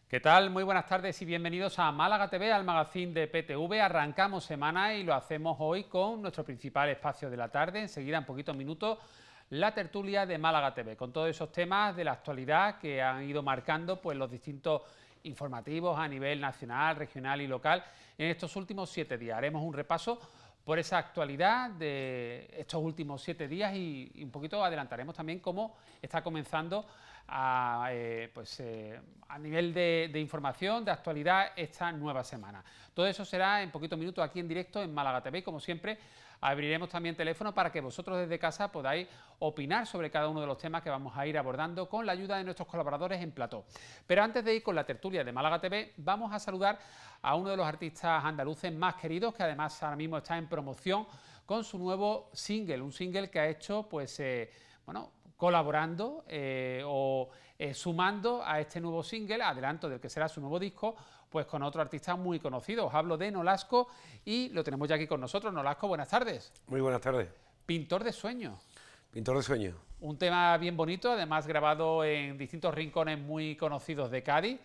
¿Qué tal? Muy buenas tardes y bienvenidos a Málaga TV, al magazine de PTV. Arrancamos semana y lo hacemos hoy con nuestro principal espacio de la tarde. Enseguida, en poquitos minutos, la tertulia de Málaga TV, con todos esos temas de la actualidad que han ido marcando pues, los distintos informativos a nivel nacional, regional y local en estos últimos 7 días. Haremos un repaso por esa actualidad de estos últimos 7 días y un poquito adelantaremos también cómo está comenzando a nivel de información, de actualidad, esta nueva semana. Todo eso será en poquitos minutos aquí en directo en Málaga TV y como siempre abriremos también teléfono para que vosotros desde casa podáis opinar sobre cada uno de los temas que vamos a ir abordando con la ayuda de nuestros colaboradores en plató. Pero antes de ir con la tertulia de Málaga TV, vamos a saludar a uno de los artistas andaluces más queridos, que además ahora mismo está en promoción con su nuevo single, un single que ha hecho colaborando sumando a este nuevo single, adelanto del que será su nuevo disco, pues con otro artista muy conocido. Os hablo de Nolasco y lo tenemos ya aquí con nosotros. Nolasco, buenas tardes. Muy buenas tardes. Pintor de sueños. Pintor de sueños. Un tema bien bonito, además grabado en distintos rincones muy conocidos de Cádiz,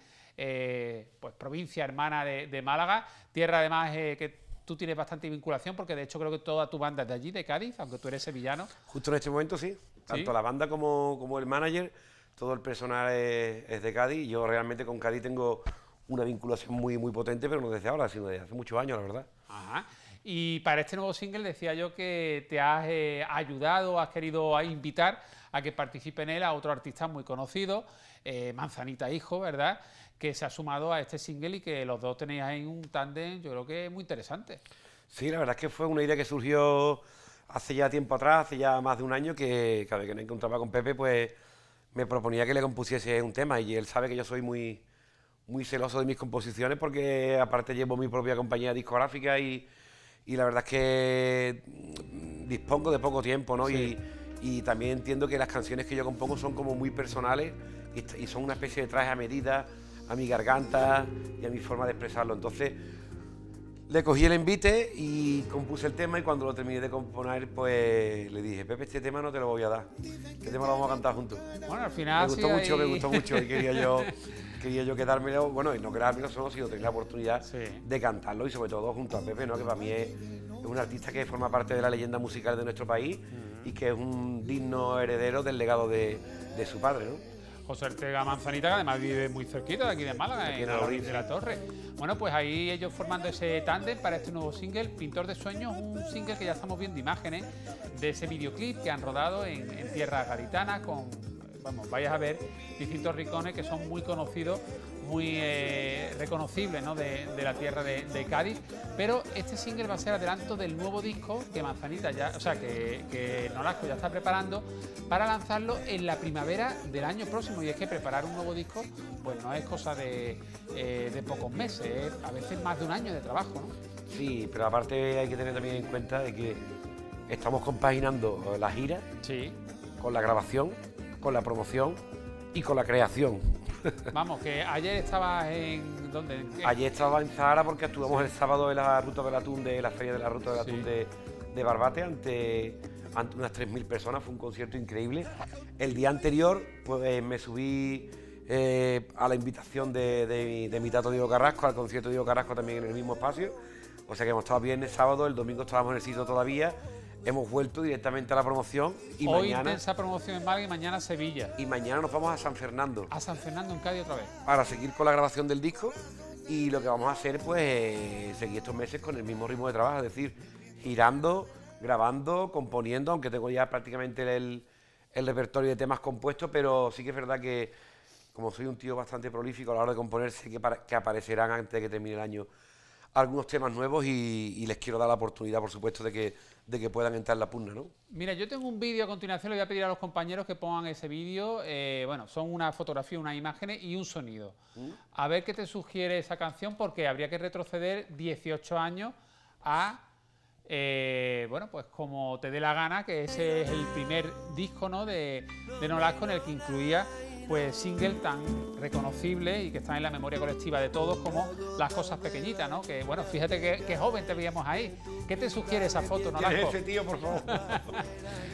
pues provincia hermana de Málaga, tierra además que tú tienes bastante vinculación, porque de hecho creo que toda tu banda es de allí, de Cádiz, aunque tú eres sevillano. Justo en este momento sí, tanto ¿Sí? la banda como el manager, todo el personal es de Cádiz. Yo realmente con Cádiz tengo una vinculación muy potente, pero no desde ahora, sino desde hace muchos años, la verdad. Ajá. Y para este nuevo single decía yo que te has ayudado, has querido invitar a que participe en él a otro artista muy conocido, Manzanita Hijo, ¿verdad?, que se ha sumado a este single y que los dos tenéis ahí un tándem, yo creo que muy interesante. Sí, la verdad es que fue una idea que surgió hace ya tiempo atrás, hace ya más de un año, que cada vez que me encontraba con Pepe, pues me proponía que le compusiese un tema, y él sabe que yo soy muy celoso de mis composiciones, porque aparte llevo mi propia compañía discográfica y la verdad es que dispongo de poco tiempo, ¿no? Sí. Y también entiendo que las canciones que yo compongo son como muy personales y son una especie de traje a medida a mi garganta y a mi forma de expresarlo. Entonces le cogí el envite y compuse el tema, y cuando lo terminé de componer pues le dije: Pepe, este tema no te lo voy a dar, este tema lo vamos a cantar juntos. Bueno, al final Me gustó mucho y quería yo quedármelo, bueno, y no quedármelo solo, sino tener la oportunidad de cantarlo, y sobre todo junto a Pepe, ¿no?, que para mí es un artista que forma parte de la leyenda musical de nuestro país y que es un digno heredero del legado de su padre, ¿no? José Ortega Manzanita, que además vive muy cerquita de aquí de Málaga, Aquí en Alhorrín de la Torre. Bueno, pues ahí ellos formando ese tándem para este nuevo single, Pintor de Sueños, un single que ya estamos viendo imágenes de ese videoclip que han rodado en tierras gaditanas, con, vamos, vais a ver distintos rincones que son muy conocidos, muy reconocibles, ¿no?, de la tierra de Cádiz. Pero este single va a ser adelanto del nuevo disco que Manzanita ya, o sea, que Nolasco ya está preparando para lanzarlo en la primavera del año próximo. Y es que preparar un nuevo disco pues no es cosa de pocos meses, es a veces más de un año de trabajo, ¿no? Sí, pero aparte hay que tener también en cuenta de que estamos compaginando la gira Sí. con la grabación, con la promoción y con la creación. Vamos, que ayer estabas en... ¿Dónde? Ayer estaba en Zahara porque actuamos el sábado en la Ruta del Atún, de la Feria de la Ruta del Atún de Barbate, ante unas 3.000 personas. Fue un concierto increíble. El día anterior pues me subí a la invitación de mi tato Diego Carrasco, al concierto de Diego Carrasco también en el mismo espacio. O sea que hemos estado viernes, sábado, el domingo estábamos en el sitio todavía. Hemos vuelto directamente a la promoción y hoy mañana... intensa promoción en Málaga y mañana Sevilla. Y mañana nos vamos a San Fernando. A San Fernando en Cádiz otra vez. Para seguir con la grabación del disco, y lo que vamos a hacer pues seguir estos meses con el mismo ritmo de trabajo, es decir, girando, grabando, componiendo, aunque tengo ya prácticamente el repertorio de temas compuestos, pero sí que es verdad que como soy un tío bastante prolífico a la hora de componer, sé que aparecerán antes de que termine el año algunos temas nuevos, y les quiero dar la oportunidad, por supuesto, de que puedan entrar en la pugna, ¿no? Mira, yo tengo un vídeo a continuación, le voy a pedir a los compañeros que pongan ese vídeo. Bueno, son una fotografía, unas imágenes y un sonido. A ver qué te sugiere esa canción, porque habría que retroceder 18 años a, bueno, pues como te dé la gana, que ese es el primer disco, ¿no?, de Nolasco, en el que incluía pues singles tan reconocibles y que están en la memoria colectiva de todos, como Las cosas pequeñitas, ¿no? Que bueno, fíjate que joven te veíamos ahí. ¿Qué te sugiere esa foto, Nolasco? ¿Quién es ese tío, por favor?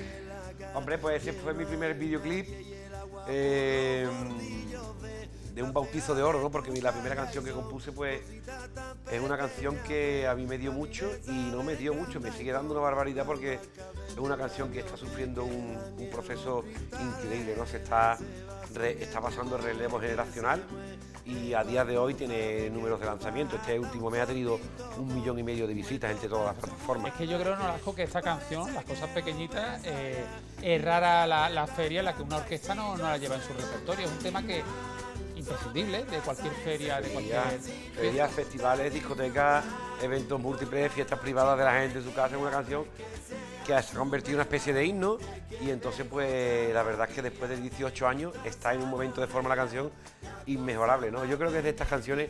Hombre, pues ese fue mi primer videoclip, de un bautizo de oro, ¿no? Porque la primera canción que compuse, pues, es una canción que a mí me dio mucho y no me dio mucho, me sigue dando una barbaridad porque es una canción que está sufriendo un proceso increíble, ¿no? Está pasando el relevo generacional y a día de hoy tiene números de lanzamiento. Este último mes ha tenido 1,5 millones de visitas entre todas las plataformas. Es que yo creo, Nolasco, que esta canción, Las cosas pequeñitas, es rara la feria en la que una orquesta no la lleva en su repertorio. Es un tema que imprescindible de cualquier feria, de cualquier... Ferias, festivales, discotecas, eventos múltiples, fiestas privadas de la gente en su casa. Es una canción que se ha convertido en una especie de himno y entonces pues la verdad es que después de 18 años está en un momento de forma la canción inmejorable, ¿no? Yo creo que es de estas canciones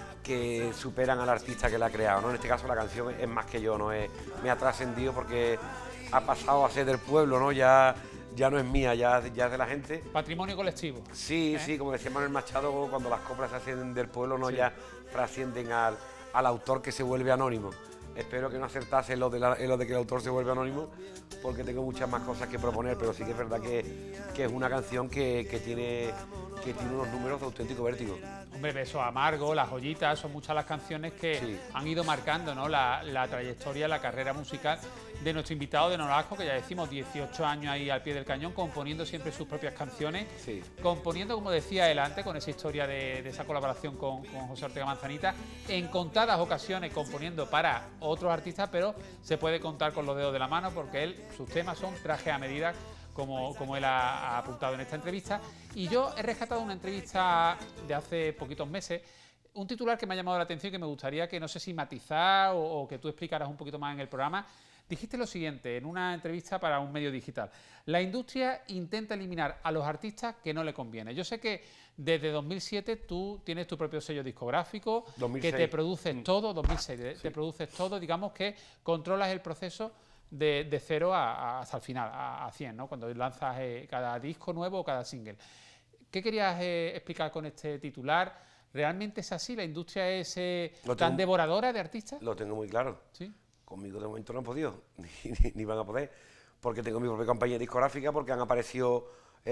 que superan al artista que la ha creado, ¿no? En este caso la canción es más que yo, ¿no? Me ha trascendido porque ha pasado a ser del pueblo, ¿no? Ya no es mía, ya es de la gente. Patrimonio colectivo. Sí, sí, como decía Manuel Machado, cuando las coplas se hacen del pueblo, ¿no? Sí. Ya trascienden al autor que se vuelve anónimo. Espero que no acertase en lo de que el autor se vuelve anónimo, porque tengo muchas más cosas que proponer, pero sí que es verdad que es una canción que tiene unos números de auténtico vértigo. Hombre, Beso Amargo, Las Joyitas, son muchas las canciones que Sí. han ido marcando, ¿no? la trayectoria, la carrera musical de nuestro invitado de Nolasco, que ya decimos, 18 años ahí al pie del cañón, componiendo siempre sus propias canciones, Sí. componiendo, como decía él antes, con esa historia de esa colaboración con José Ortega Manzanita, en contadas ocasiones componiendo para otros artistas, pero se puede contar con los dedos de la mano porque sus temas son trajes a medida, como él ha apuntado en esta entrevista. Y yo he rescatado una entrevista de hace poquitos meses, un titular que me ha llamado la atención y que me gustaría que no sé si matizar o que tú explicaras un poquito más en el programa. Dijiste lo siguiente en una entrevista para un medio digital: la industria intenta eliminar a los artistas que no le conviene. Yo sé que desde 2007 tú tienes tu propio sello discográfico, 2006. que te produces todo, 2006, te produces todo, digamos que controlas el proceso de cero hasta el final, a 100, ¿no? Cuando lanzas cada disco nuevo o cada single. ¿Qué querías explicar con este titular? ¿Realmente es así? ¿La industria es tan devoradora de artistas? Lo tengo muy claro. ¿Sí? Conmigo de momento no han podido, ni van a poder, porque tengo mi propia compañía discográfica, porque han aparecido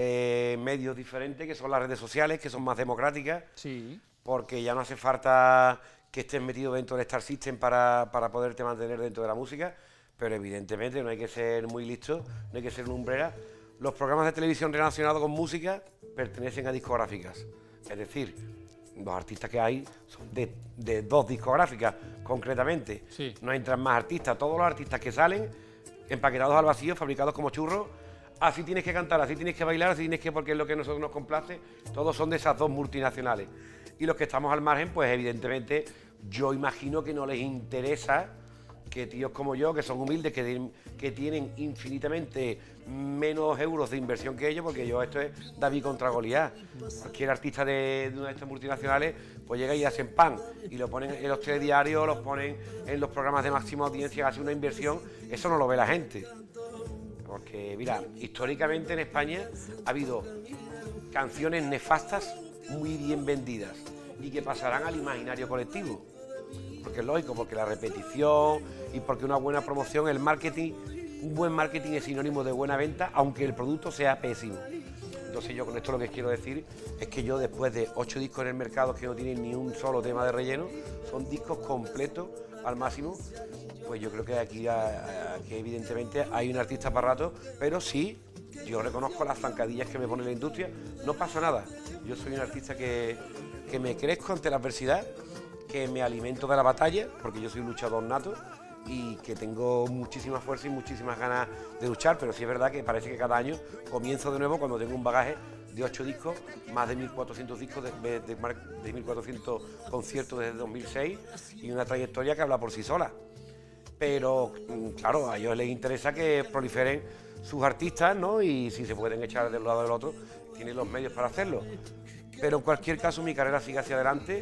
medios diferentes, que son las redes sociales, que son más democráticas, Sí. porque ya no hace falta que estés metido dentro del Star System para poderte mantener dentro de la música, pero evidentemente no hay que ser muy listo, no hay que ser un umbrera. Los programas de televisión relacionados con música pertenecen a discográficas, es decir, los artistas que hay son de 2 discográficas, concretamente. Sí. No entran más artistas. Todos los artistas que salen, empaquetados al vacío, fabricados como churros, así tienes que cantar, así tienes que bailar, así tienes que, porque es lo que a nosotros nos complace, todos son de esas 2 multinacionales. Y los que estamos al margen, pues evidentemente, yo imagino que no les interesa que tíos como yo, que son humildes, que tienen infinitamente menos euros de inversión que ellos, porque esto es David contra Goliat. Cualquier artista de una de estas multinacionales pues llega y hacen pan y lo ponen en los telediarios, los ponen en los programas de máxima audiencia, hace una inversión, eso no lo ve la gente. Porque mira, históricamente en España ha habido canciones nefastas muy bien vendidas y que pasarán al imaginario colectivo. Porque es lógico, porque la repetición y porque una buena promoción, el marketing, un buen marketing es sinónimo de buena venta, aunque el producto sea pésimo. Entonces yo con esto lo que quiero decir es que yo, después de 8 discos en el mercado que no tienen ni un solo tema de relleno, son discos completos al máximo, pues yo creo que aquí evidentemente hay un artista para rato, pero sí, yo reconozco las zancadillas que me pone la industria, no pasa nada. Yo soy un artista que me crezco ante la adversidad, que me alimento de la batalla, porque yo soy un luchador nato y que tengo muchísima fuerza y muchísimas ganas de luchar, pero sí es verdad que parece que cada año comienzo de nuevo cuando tengo un bagaje de 8 discos, más de 1.400 discos, de 1.400 conciertos desde 2006 y una trayectoria que habla por sí sola. Pero claro, a ellos les interesa que proliferen sus artistas, ¿no? Y si se pueden echar de un lado del otro, tienen los medios para hacerlo. Pero en cualquier caso mi carrera sigue hacia adelante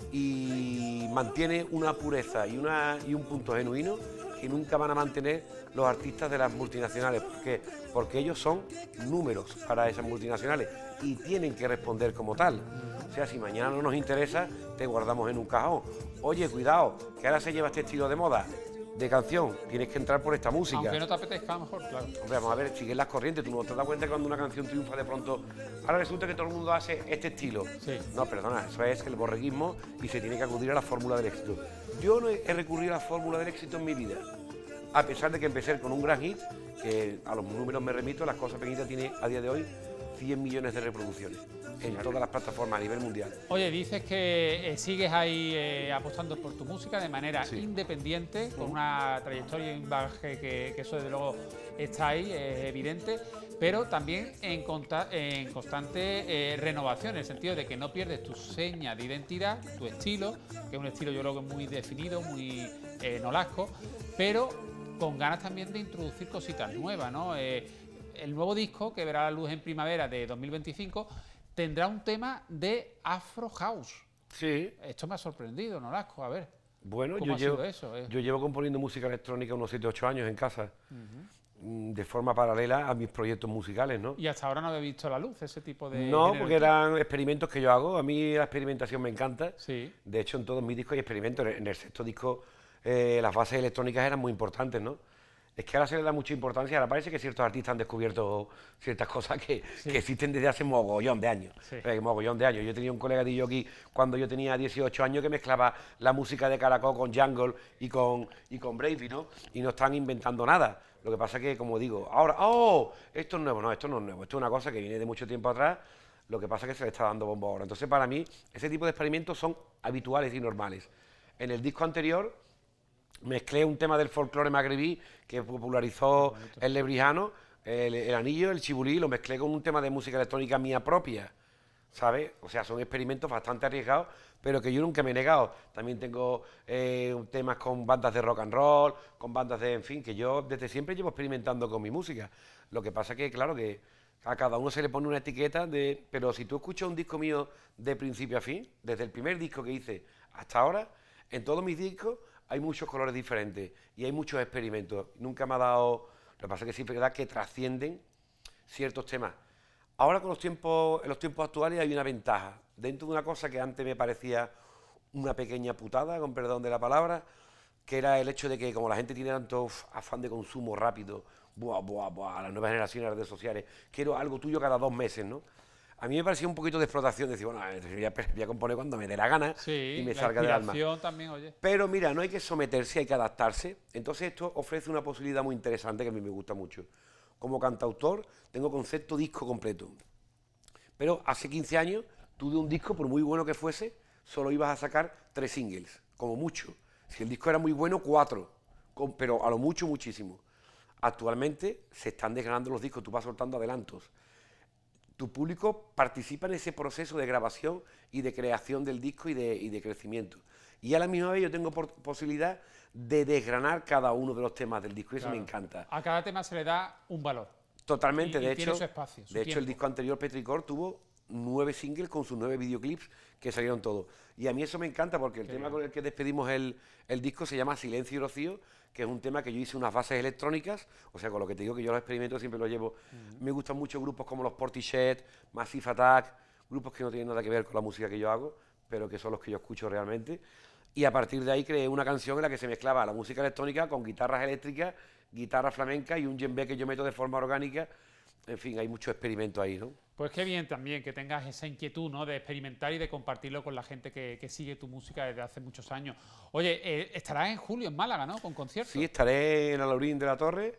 y mantiene una pureza y un punto genuino que nunca van a mantener los artistas de las multinacionales. ¿Por qué? Porque ellos son números para esas multinacionales y tienen que responder como tal. O sea, si mañana no nos interesa, te guardamos en un cajón. Oye, cuidado, que ahora se lleva este estilo de moda. de canción, tienes que entrar por esta música. Aunque no te apetezca, a lo mejor, claro. Hombre, vamos a ver, sigues las corrientes, tú no te das cuenta que cuando una canción triunfa de pronto, ahora resulta que todo el mundo hace este estilo. Sí. No, perdona, eso es el borreguismo y se tiene que acudir a la fórmula del éxito. Yo no he recurrido a la fórmula del éxito en mi vida, a pesar de que empecé con un gran hit, que a los números me remito, Las Cosas Pequeñitas tiene a día de hoy 100 millones de reproducciones en todas las plataformas a nivel mundial. Oye, dices que sigues ahí apostando por tu música de manera Sí. independiente, con una trayectoria y un bagaje que eso desde luego está ahí, es evidente, pero también en constante renovación, en el sentido de que no pierdes tu seña de identidad, tu estilo, que es un estilo yo creo que muy definido, muy nolasco, pero con ganas también de introducir cositas nuevas, ¿no? El nuevo disco, que verá la luz en primavera de 2025, tendrá un tema de Afro House. Sí. Esto me ha sorprendido, Nolasco, a ver. Bueno, ¿Cómo ha sido eso? yo llevo componiendo música electrónica unos 7 o 8 años en casa, de forma paralela a mis proyectos musicales, ¿no? Y hasta ahora no había visto la luz ese tipo de... No, género. porque eran experimentos que yo hago. A mí la experimentación me encanta. Sí. De hecho, en todos mis discos hay experimentos. En el sexto disco las bases electrónicas eran muy importantes, ¿no? Es que ahora se le da mucha importancia. Ahora parece que ciertos artistas han descubierto ciertas cosas que existen desde hace mogollón de años. Sí. Mogollón de años. Yo tenía un colega de jockey cuando yo tenía 18 años que mezclaba la música de Caracol con Jungle y con Bravey, ¿no? Y no están inventando nada. Lo que pasa es que, como digo, ahora, ¡oh! Esto es nuevo. No, esto no es nuevo. Esto es una cosa que viene de mucho tiempo atrás. Lo que pasa es que se le está dando bombo ahora. Entonces, para mí, ese tipo de experimentos son habituales y normales. En el disco anterior mezclé un tema del folclore magrebí que popularizó el lebrijano, el anillo, el chibulí, lo mezclé con un tema de música electrónica mía propia, ¿sabes? O sea, son experimentos bastante arriesgados, pero que yo nunca me he negado. También tengo temas con bandas de rock and roll, con bandas de, en fin, que yo desde siempre llevo experimentando con mi música. Lo que pasa que, claro, que a cada uno se le pone una etiqueta de... Pero si tú escuchas un disco mío de principio a fin, desde el primer disco que hice hasta ahora, en todos mis discos hay muchos colores diferentes y hay muchos experimentos. Nunca me ha dado... Lo que pasa es que sí es verdad que trascienden ciertos temas. Ahora en los tiempos actuales hay una ventaja. Dentro de una cosa que antes me parecía una pequeña putada, con perdón de la palabra, que era el hecho de que como la gente tiene tanto afán de consumo rápido, las nuevas generaciones de redes sociales, quiero algo tuyo cada 2 meses, ¿no? A mí me parecía un poquito de explotación, decir, bueno, voy a componer cuando me dé la gana y me salga del alma. También, oye. Pero mira, no hay que someterse, hay que adaptarse. Entonces esto ofrece una posibilidad muy interesante que a mí me gusta mucho. Como cantautor tengo concepto disco completo. Pero hace 15 años tú de un disco, por muy bueno que fuese, solo ibas a sacar 3 singles, como mucho. Si el disco era muy bueno, 4, pero a lo mucho, muchísimo. Actualmente se están desgranando los discos, tú vas soltando adelantos. Tu público participa en ese proceso de grabación y de creación del disco y de crecimiento. Y a la misma vez yo tengo posibilidad de desgranar cada uno de los temas del disco y eso me encanta. A cada tema se le da un valor. Totalmente, Y de tiene hecho, su espacio, su de hecho el tiempo. disco anterior, Petricor, tuvo 9 singles con sus 9 videoclips que salieron todos. Y a mí eso me encanta porque el tema con el que despedimos el disco se llama Silencio y Rocío, que es un tema que yo hice unas bases electrónicas, o sea, con lo que te digo que yo los experimentos siempre los llevo. Me gustan mucho grupos como los Portishead, Massive Attack, grupos que no tienen nada que ver con la música que yo hago, pero que son los que yo escucho realmente. Y a partir de ahí creé una canción en la que se mezclaba la música electrónica con guitarras eléctricas, guitarra flamenca y un djembe que yo meto de forma orgánica. En fin, hay mucho experimento ahí, ¿no? Pues qué bien también que tengas esa inquietud, ¿no?, de experimentar y de compartirlo con la gente que sigue tu música desde hace muchos años. Oye, estarás en julio en Málaga, ¿no?, con conciertos. Sí, estaré en Alaurín de la Torre.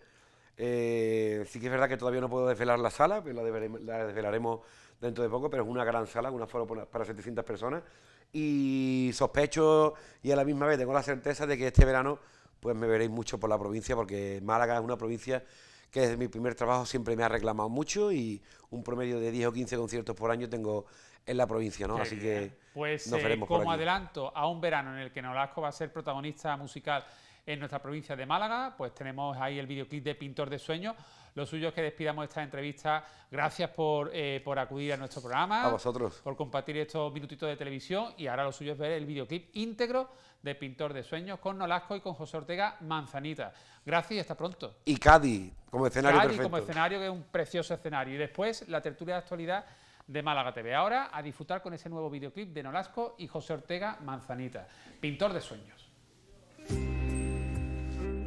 Sí que es verdad que todavía no puedo desvelar la sala, pero la desvelaremos dentro de poco, pero es una gran sala, un aforo para 700 personas. Y sospecho y a la misma vez tengo la certeza de que este verano pues me veréis mucho por la provincia, porque Málaga es una provincia que desde mi primer trabajo siempre me ha reclamado mucho y un promedio de 10 o 15 conciertos por año tengo en la provincia, ¿no? Así que pues nos veremos por como aquí. adelanto a un verano en el que Nolasco va a ser protagonista musical en nuestra provincia de Málaga, pues tenemos ahí el videoclip de Pintor de Sueños. Lo suyo es que despidamos esta entrevista. Gracias por acudir a nuestro programa. A vosotros. Por compartir estos minutitos de televisión. Y ahora lo suyo es ver el videoclip íntegro de Pintor de Sueños con Nolasco y con José Ortega Manzanita. Gracias y hasta pronto. Y Cádiz, como escenario Cádiz perfecto. como escenario, que es un precioso escenario. Y después la tertulia de actualidad de Málaga TV. Ahora a disfrutar con ese nuevo videoclip de Nolasco y José Ortega Manzanita. Pintor de Sueños.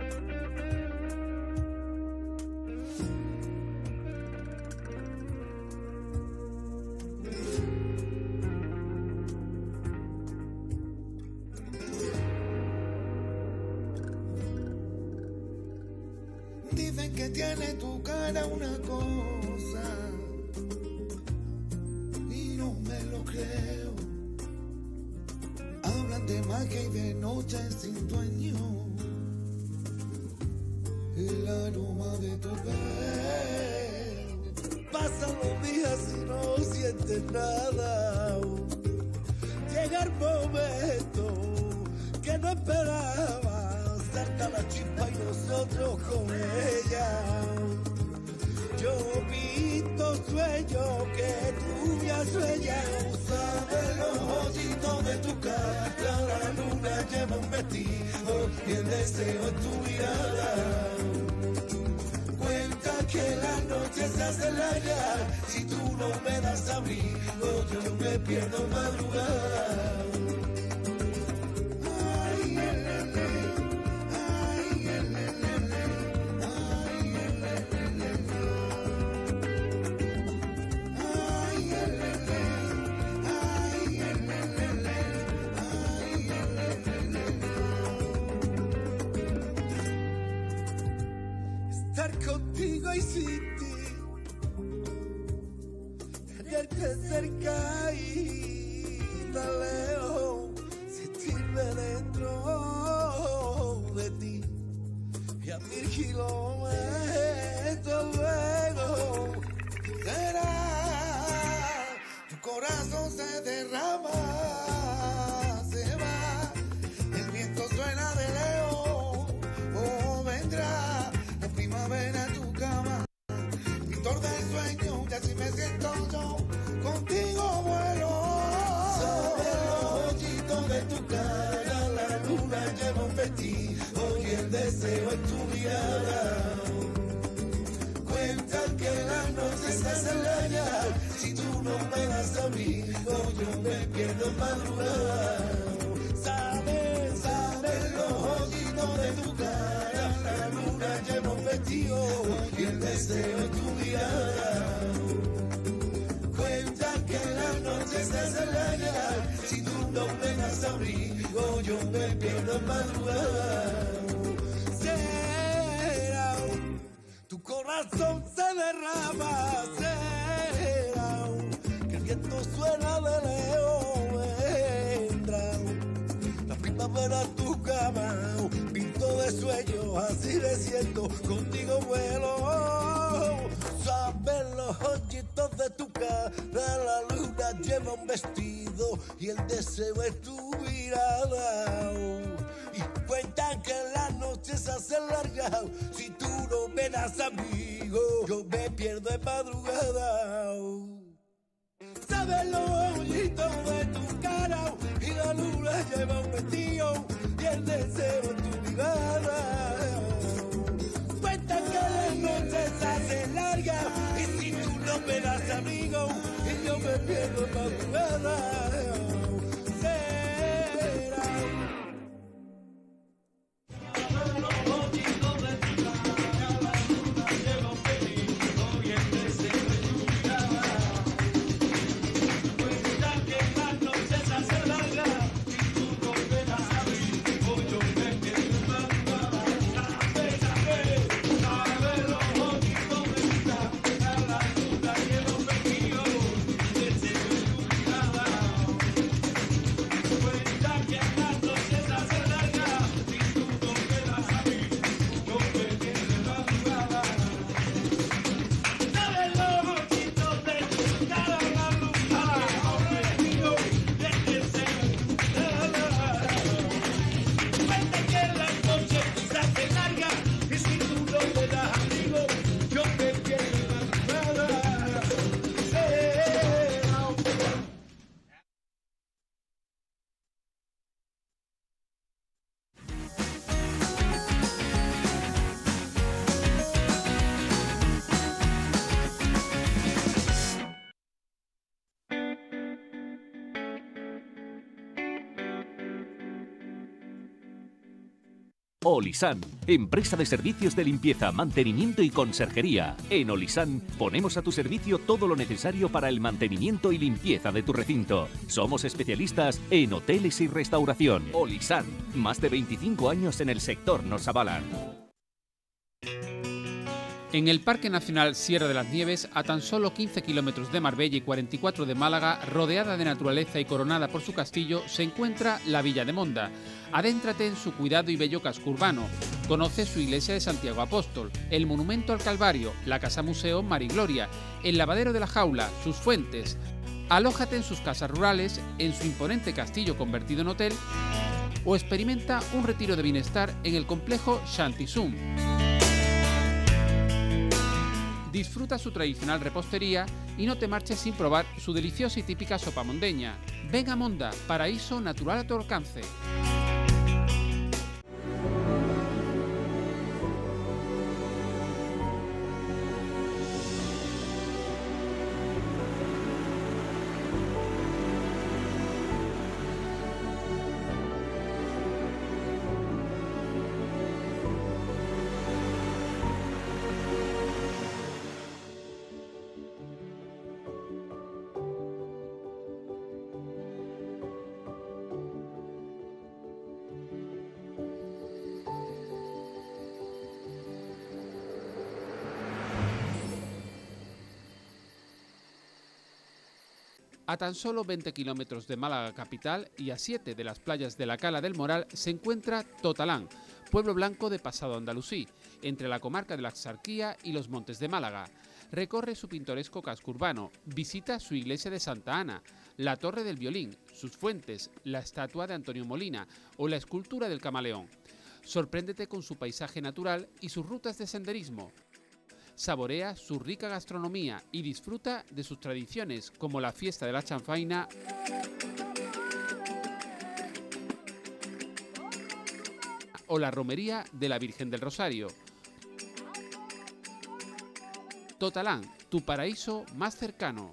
tiene tu cara una cosa y no me lo creo. Hablan de magia y de noche sin dueño, el aroma de tu piel. Pasan los días y no sientes nada. Llega el momento que no esperaba, salta la chispa y nosotros con ella. Yo visto sueño que tú me has sueñado. Sabes los ojitos de tu cara, la luna lleva un vestido y el deseo es tu mirada. Cuenta que la noche se hace larga, si tú no me das abrigo, yo me pierdo madrugada. Estar contigo y sin ti, tenerte cerca y tan lejos, sentirme dentro de ti y a 1000 kilómetros luego. Será, tu corazón se derrama, se va, el viento suena de lejos, vendrá la primavera a tu cama, pintor del sueño, y así me siento yo, contigo vuelo. Sobre los ojitos de tu cara, la luna lleva un vestido y el deseo es tu mirada. Cuentan que la noche se hace larga, si tú no me das abrigo, yo me pierdo en madrugada. Sabes los ojitos de tu cara, la luna lleva un vestido y el deseo es tu mirada. Cuentan que la noche se hace larga, si tú no me das abrigo, yo me pierdo en madrugada. Será, tu corazón se derrama, será, que el viento suena de lejos, vendrá la primavera a tu cama, pinto de sueños, así me siento, contigo vuelo. Saben los ojitos de tu cara, la luna lleva un vestido y el deseo es tu mirada. Y cuentan que la noche se hace larga, si tú no me das amigo, yo me pierdo en madrugada. Sabes los ojitos de tu cara y la luna lleva un vestido y el deseo es tu mirada. Cuentan que la noche se hace larga y si tú no me das amigo y yo me pierdo en madrugada. Olisan, empresa de servicios de limpieza, mantenimiento y conserjería. En Olisan ponemos a tu servicio todo lo necesario para el mantenimiento y limpieza de tu recinto. Somos especialistas en hoteles y restauración. Olisan, más de 25 años en el sector nos avalan. En el Parque Nacional Sierra de las Nieves, a tan solo 15 kilómetros de Marbella y 44 de Málaga, rodeada de naturaleza y coronada por su castillo, se encuentra la Villa de Monda. Adéntrate en su cuidado y bello casco urbano. Conoce su iglesia de Santiago Apóstol, el monumento al Calvario, la casa museo Marigloria, el lavadero de la Jaula, sus fuentes. Alójate en sus casas rurales, en su imponente castillo convertido en hotel, o experimenta un retiro de bienestar en el complejo Shantisum. Disfruta su tradicional repostería y no te marches sin probar su deliciosa y típica sopa mondeña. Ven a Monda, paraíso natural a tu alcance. A tan solo 20 kilómetros de Málaga capital y a 7 de las playas de la Cala del Moral se encuentra Totalán, pueblo blanco de pasado andalusí, entre la comarca de la Axarquía y los Montes de Málaga. Recorre su pintoresco casco urbano, visita su iglesia de Santa Ana, la Torre del Violín, sus fuentes, la estatua de Antonio Molina o la escultura del Camaleón. Sorpréndete con su paisaje natural y sus rutas de senderismo. Saborea su rica gastronomía y disfruta de sus tradiciones como la fiesta de la chanfaina o la romería de la Virgen del Rosario. Totalán, tu paraíso más cercano.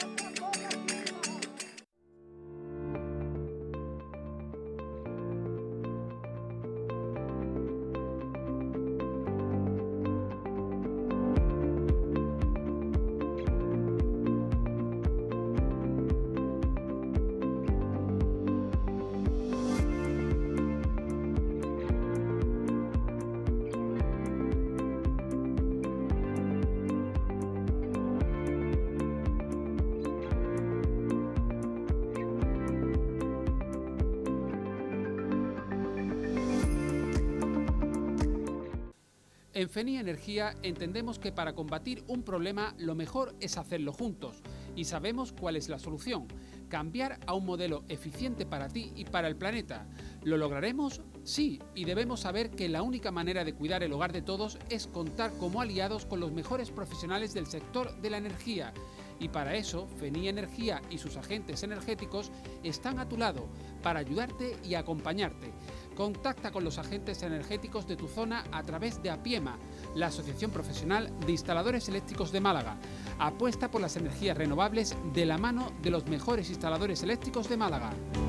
En Fenia Energía entendemos que para combatir un problema lo mejor es hacerlo juntos y sabemos cuál es la solución: cambiar a un modelo eficiente para ti y para el planeta. ¿Lo lograremos? Sí, y debemos saber que la única manera de cuidar el hogar de todos es contar como aliados con los mejores profesionales del sector de la energía. Y para eso, Fenia Energía y sus agentes energéticos están a tu lado para ayudarte y acompañarte. Contacta con los agentes energéticos de tu zona a través de APIEMA, la Asociación Profesional de Instaladores Eléctricos de Málaga. Apuesta por las energías renovables de la mano de los mejores instaladores eléctricos de Málaga.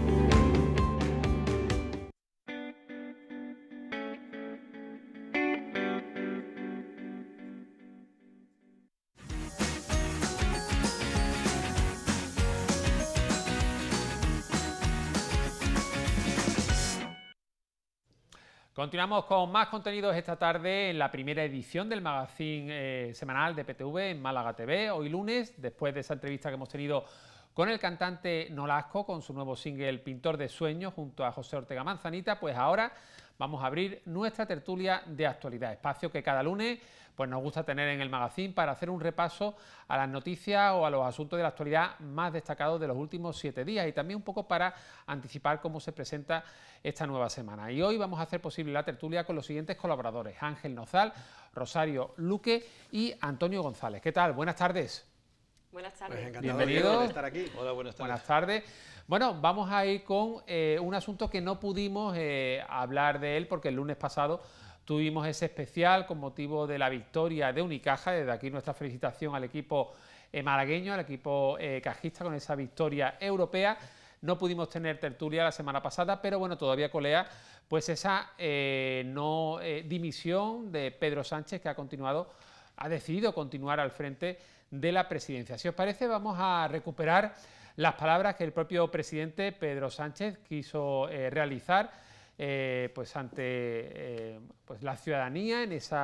Continuamos con más contenidos esta tarde en la primera edición del magazine semanal de PTV en Málaga TV. Hoy lunes, después de esa entrevista que hemos tenido con el cantante Nolasco, con su nuevo single Pintor de Sueños, junto a José Ortega Manzanita, pues ahora vamos a abrir nuestra tertulia de actualidad, espacio que cada lunes pues nos gusta tener en el magazine para hacer un repaso a las noticias o a los asuntos de la actualidad más destacados de los últimos 7 días y también un poco para anticipar cómo se presenta esta nueva semana. Y hoy vamos a hacer posible la tertulia con los siguientes colaboradores: Ángel Nozal, Rosario Luque y Antonio González. ¿Qué tal? Buenas tardes. Buenas tardes. Pues bienvenidos. De estar aquí. Hola, buenas tardes. Buenas tardes. Bueno, vamos a ir con un asunto que no pudimos hablar de él porque el lunes pasado tuvimos ese especial con motivo de la victoria de Unicaja. Desde aquí nuestra felicitación al equipo malagueño, al equipo cajista con esa victoria europea. No pudimos tener tertulia la semana pasada, pero bueno, todavía colea pues esa no dimisión de Pedro Sánchez, que ha decidido continuar al frente de la presidencia. Si os parece, vamos a recuperar las palabras que el propio presidente Pedro Sánchez quiso realizar pues ante pues la ciudadanía en esa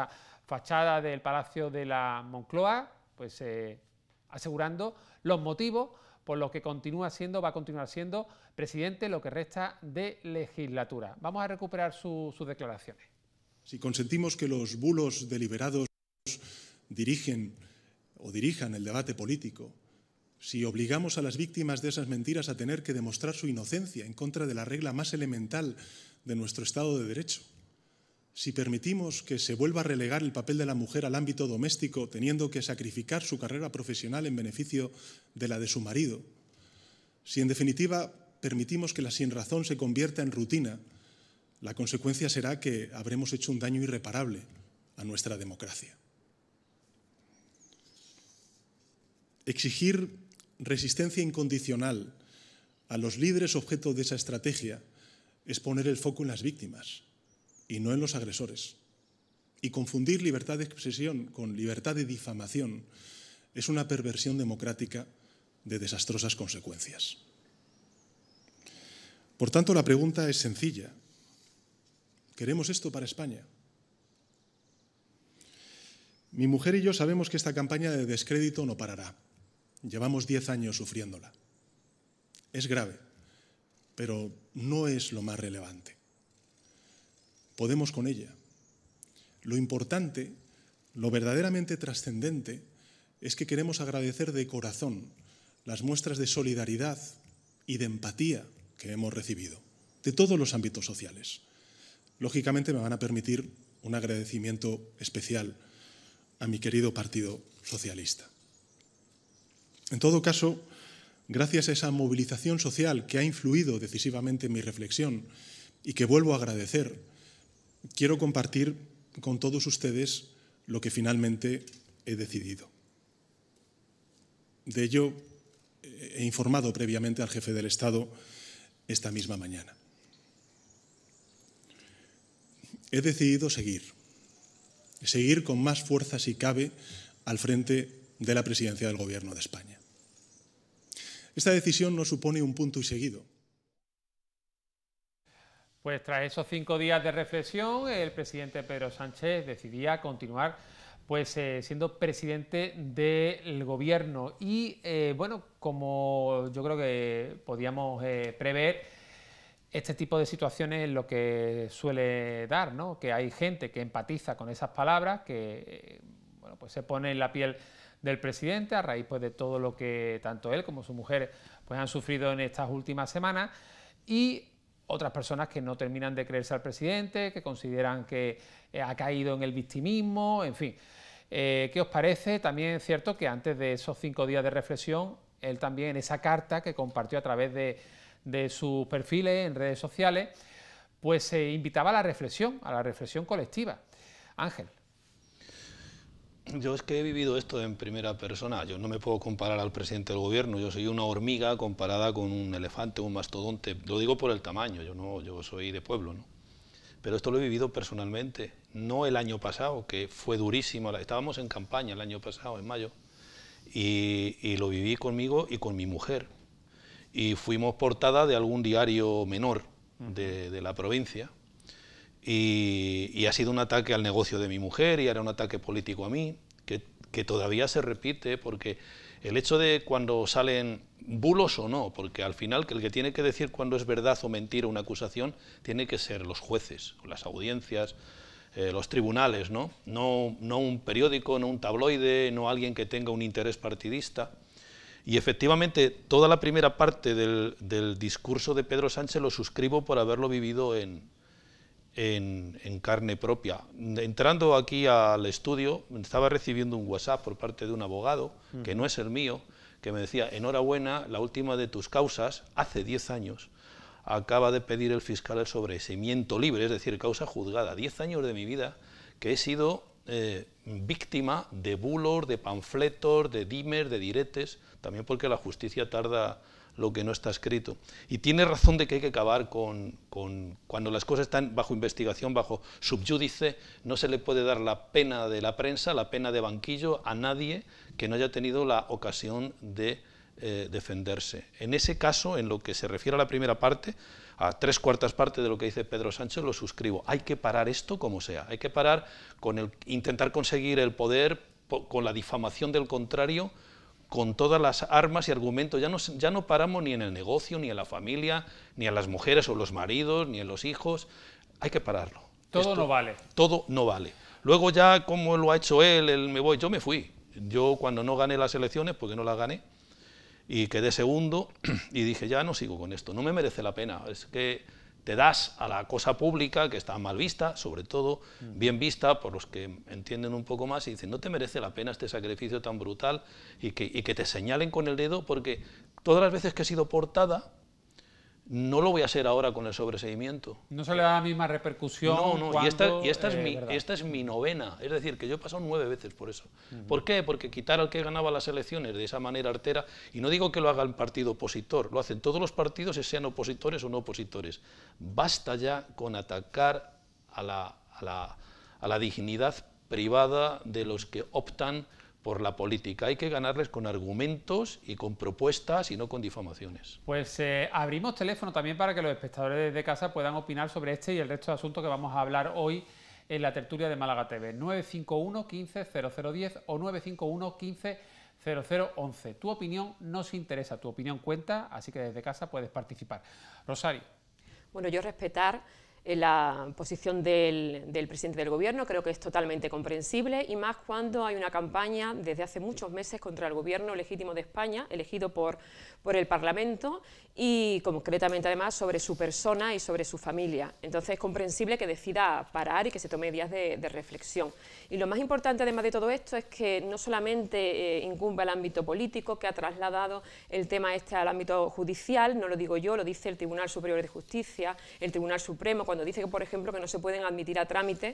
fachada del Palacio de la Moncloa, pues asegurando los motivos por los que va a continuar siendo presidente lo que resta de legislatura. Vamos a recuperar sus declaraciones. Si consentimos que los bulos deliberados dirijan el debate político, si obligamos a las víctimas de esas mentiras a tener que demostrar su inocencia en contra de la regla más elemental de nuestro Estado de Derecho, si permitimos que se vuelva a relegar el papel de la mujer al ámbito doméstico, teniendo que sacrificar su carrera profesional en beneficio de la de su marido, si en definitiva permitimos que la sinrazón se convierta en rutina, la consecuencia será que habremos hecho un daño irreparable a nuestra democracia. Exigir resistencia incondicional a los líderes objeto de esa estrategia es poner el foco en las víctimas y no en los agresores. Y confundir libertad de expresión con libertad de difamación es una perversión democrática de desastrosas consecuencias. Por tanto, la pregunta es sencilla. ¿Queremos esto para España? Mi mujer y yo sabemos que esta campaña de descrédito no parará. Llevamos 10 años sufriéndola. Es grave, pero no es lo más relevante. Podemos con ella. Lo importante, lo verdaderamente trascendente, es que queremos agradecer de corazón las muestras de solidaridad y de empatía que hemos recibido, de todos los ámbitos sociales. Lógicamente me van a permitir un agradecimiento especial a mi querido Partido Socialista. En todo caso, gracias a esa movilización social que ha influido decisivamente en mi reflexión y que vuelvo a agradecer, quiero compartir con todos ustedes lo que finalmente he decidido. De ello he informado previamente al jefe del Estado esta misma mañana. He decidido seguir con más fuerza si cabe al frente de la presidencia del Gobierno de España. Esta decisión no supone un punto y seguido. Pues tras esos 5 días de reflexión, el presidente Pedro Sánchez decidía continuar siendo presidente del Gobierno. Y bueno, como yo creo que podíamos prever, este tipo de situaciones es lo que suele dar, ¿no? Que hay gente que empatiza con esas palabras, que bueno, pues se pone en la piel del presidente a raíz de todo lo que tanto él como su mujer han sufrido en estas últimas semanas, y otras personas que no terminan de creerse al presidente, que consideran que ha caído en el victimismo, en fin. ¿Qué os parece? También es cierto que antes de esos 5 días de reflexión, él también en esa carta que compartió a través de sus perfiles en redes sociales, pues se invitaba a la reflexión colectiva. Ángel. Yo es que he vivido esto en primera persona. Yo no me puedo comparar al presidente del Gobierno. Yo soy una hormiga comparada con un elefante, un mastodonte. Lo digo por el tamaño. Yo soy de pueblo, ¿no? Pero esto lo he vivido personalmente. No el año pasado, que fue durísimo. Estábamos en campaña el año pasado, en mayo, y lo viví conmigo y con mi mujer. Y fuimos portada de algún diario menor de la provincia. Y ha sido un ataque al negocio de mi mujer y era un ataque político a mí, que todavía se repite, porque el hecho de cuando salen bulos o no, porque al final el que tiene que decir cuando es verdad o mentira una acusación tiene que ser los jueces, las audiencias, los tribunales, ¿no? No un periódico, no un tabloide, no alguien que tenga un interés partidista. Y efectivamente toda la primera parte del discurso de Pedro Sánchez lo suscribo por haberlo vivido en carne propia. Entrando aquí al estudio, estaba recibiendo un WhatsApp por parte de un abogado, que no es el mío, que me decía: enhorabuena, la última de tus causas, hace 10 años, acaba de pedir el fiscal el sobreseimiento libre, es decir, causa juzgada. 10 años de mi vida que he sido víctima de bulos, de panfletos, de dimes, de diretes, también porque la justicia tarda lo que no está escrito. Y tiene razón de que hay que acabar con cuando las cosas están bajo investigación, bajo subyúdice, no se le puede dar la pena de la prensa, la pena de banquillo a nadie que no haya tenido la ocasión de defenderse. En ese caso, en lo que se refiere a la primera parte, a 3/4 partes de lo que dice Pedro Sánchez, lo suscribo. Hay que parar esto como sea, hay que parar con intentar conseguir el poder con la difamación del contrario, con todas las armas y argumentos. Ya no paramos ni en el negocio, ni en la familia, ni a las mujeres o los maridos, ni en los hijos. Hay que pararlo. Todo no vale. Todo no vale. Luego ya, como lo ha hecho él me voy, yo me fui. Yo cuando no gané las elecciones, porque no las gané, y quedé segundo, y dije, ya no sigo con esto, no me merece la pena. Es que te das a la cosa pública, que está mal vista, sobre todo bien vista por los que entienden un poco más, y dicen, no te merece la pena este sacrificio tan brutal, y que te señalen con el dedo, porque todas las veces que he sido portada, no lo voy a hacer ahora con el sobreseimiento. No se le da la misma repercusión. No, y esta es mi novena, es decir, que yo he pasado 9 veces por eso. ¿Por qué? Porque quitar al que ganaba las elecciones de esa manera artera, y no digo que lo haga el partido opositor, lo hacen todos los partidos, sean opositores o no opositores. Basta ya con atacar a la dignidad privada de los que optan por la política. Hay que ganarles con argumentos y con propuestas y no con difamaciones. Pues abrimos teléfono también para que los espectadores de casa puedan opinar sobre este y el resto de asuntos que vamos a hablar hoy en la tertulia de Málaga TV. 951 15 0010 o 951 15 0011. Tu opinión nos interesa, tu opinión cuenta, así que desde casa puedes participar. Rosario. Bueno, yo respetar la posición del presidente del Gobierno, creo que es totalmente comprensible, y más cuando hay una campaña desde hace muchos meses contra el Gobierno legítimo de España, elegido por el Parlamento, y concretamente además sobre su persona y sobre su familia. Entonces es comprensible que decida parar y que se tome días de reflexión. Y lo más importante además de todo esto es que no solamente incumbe al ámbito político, que ha trasladado el tema este al ámbito judicial, no lo digo yo, lo dice el Tribunal Superior de Justicia, el Tribunal Supremo, cuando dice que, por ejemplo, que no se pueden admitir a trámite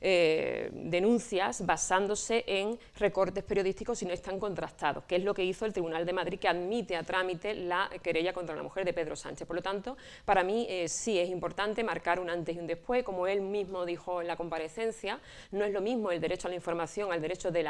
denuncias basándose en recortes periodísticos si no están contrastados, que es lo que hizo el Tribunal de Madrid, que admite a trámite la querella contra la mujer de Pedro Sánchez. Por lo tanto, para mí sí es importante marcar un antes y un después, como él mismo dijo en la comparecencia. No es lo mismo el derecho a la información al derecho de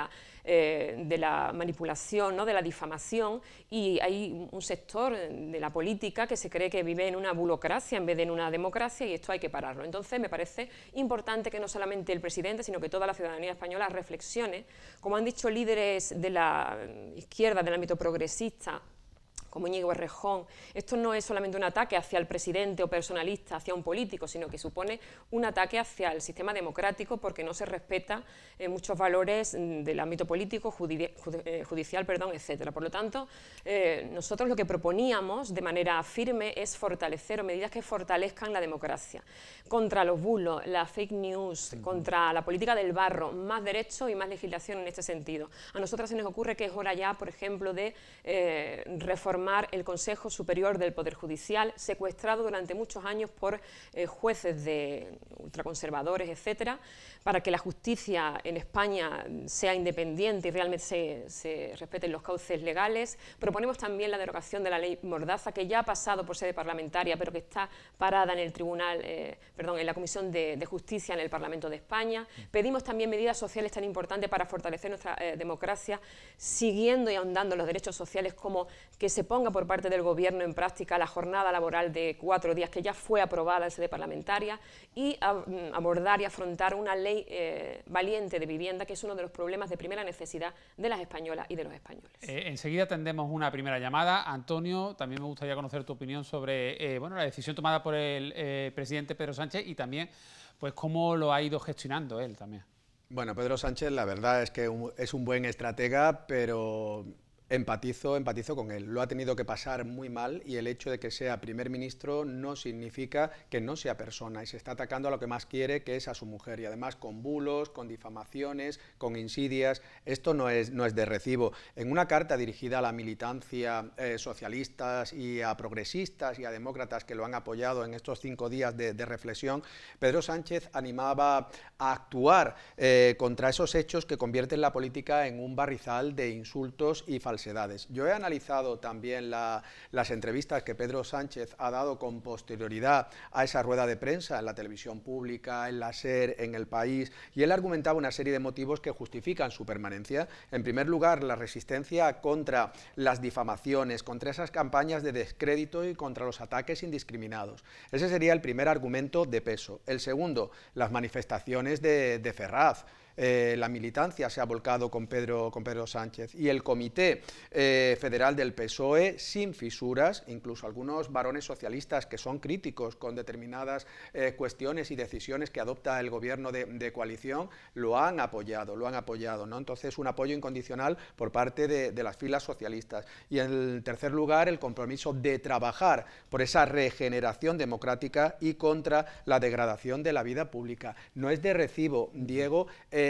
la manipulación, ¿no?, de la difamación, y hay un sector de la política que se cree que vive en una burocracia en vez de en una democracia, y esto hay que pararlo. Entonces me parece importante que no solamente el presidente, sino que toda la ciudadanía española reflexione, como han dicho líderes de la izquierda, del ámbito progresista, como Íñigo Errejón. Esto no es solamente un ataque hacia el presidente o personalista, hacia un político, sino que supone un ataque hacia el sistema democrático, porque no se respeta muchos valores del ámbito político, judicial, etcétera. Por lo tanto, nosotros lo que proponíamos de manera firme es fortalecer o medidas que fortalezcan la democracia, contra los bulos, la fake news, contra la política del barro, más derechos y más legislación en este sentido. A nosotras se nos ocurre que es hora ya, por ejemplo, de reformar el Consejo Superior del Poder Judicial, secuestrado durante muchos años por jueces de ultraconservadores, etcétera, para que la justicia en España sea independiente y realmente se respeten los cauces legales. Proponemos también la derogación de la ley Mordaza, que ya ha pasado por sede parlamentaria, pero que está parada en el en la Comisión de Justicia en el Parlamento de España. Pedimos también medidas sociales tan importantes para fortalecer nuestra democracia, siguiendo y ahondando los derechos sociales, como que se ponga por parte del Gobierno en práctica la jornada laboral de 4 días, que ya fue aprobada en sede parlamentaria, y abordar y afrontar una ley valiente de vivienda, que es uno de los problemas de primera necesidad de las españolas y de los españoles. Enseguida tendremos una primera llamada. Antonio, también me gustaría conocer tu opinión sobre la decisión tomada por el presidente Pedro Sánchez, y también pues cómo lo ha ido gestionando él también. Bueno, Pedro Sánchez, la verdad es que es un buen estratega, pero empatizo con él. Lo ha tenido que pasar muy mal, y el hecho de que sea primer ministro no significa que no sea persona, y se está atacando a lo que más quiere, que es a su mujer, y además con bulos, con difamaciones, con insidias. Esto no es de recibo. En una carta dirigida a la militancia socialistas y a progresistas y a demócratas que lo han apoyado en estos 5 días de reflexión, Pedro Sánchez animaba a actuar contra esos hechos que convierten la política en un barrizal de insultos y falsedades falsedades. Yo he analizado también las entrevistas que Pedro Sánchez ha dado con posterioridad a esa rueda de prensa en la televisión pública, en la SER, en El País, y él argumentaba una serie de motivos que justifican su permanencia. En primer lugar, la resistencia contra las difamaciones, contra esas campañas de descrédito y contra los ataques indiscriminados. Ese sería el primer argumento de peso. El segundo, las manifestaciones de Ferraz. La militancia se ha volcado con Pedro Sánchez, y el Comité Federal del PSOE, sin fisuras, incluso algunos varones socialistas que son críticos con determinadas cuestiones y decisiones que adopta el gobierno de coalición, lo han apoyado, ¿no? Entonces, un apoyo incondicional por parte de las filas socialistas. Y en tercer lugar, el compromiso de trabajar por esa regeneración democrática y contra la degradación de la vida pública. No es de recibo, Diego,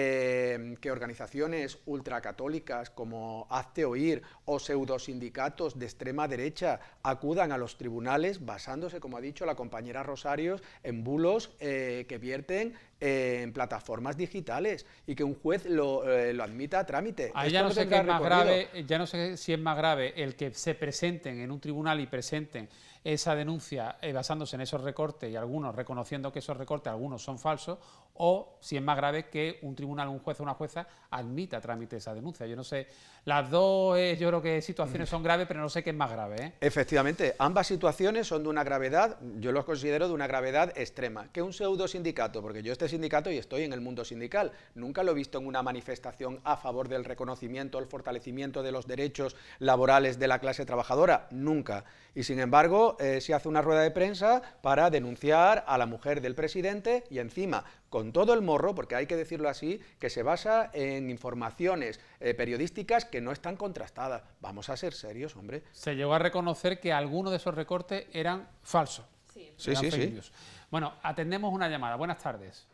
que organizaciones ultracatólicas como Hazte Oír o pseudosindicatos de extrema derecha acudan a los tribunales basándose, como ha dicho la compañera Rosarios, en bulos que vierten en plataformas digitales, y que un juez lo admita a trámite. Ahí ya no sé qué es más grave, ya no sé si es más grave el que se presenten en un tribunal y presenten esa denuncia basándose en esos recortes, y algunos reconociendo que esos recortes, algunos son falsos, o si es más grave que un tribunal, un juez o una jueza admita a trámite esa denuncia. Yo no sé, las dos yo creo que situaciones son graves, pero no sé qué es más grave, ¿eh? Efectivamente, ambas situaciones son de una gravedad, yo los considero de una gravedad extrema. Que un pseudo sindicato, porque yo este sindicato y estoy en el mundo sindical, nunca lo he visto en una manifestación a favor del reconocimiento, el fortalecimiento de los derechos laborales de la clase trabajadora, nunca. Y sin embargo, se hace una rueda de prensa para denunciar a la mujer del presidente, y encima, con todo el morro, porque hay que decirlo así, que se basa en informaciones periodísticas que no están contrastadas. Vamos a ser serios, hombre. Se llegó a reconocer que algunos de esos recortes eran falsos. Sí. Bueno, atendemos una llamada. Buenas tardes.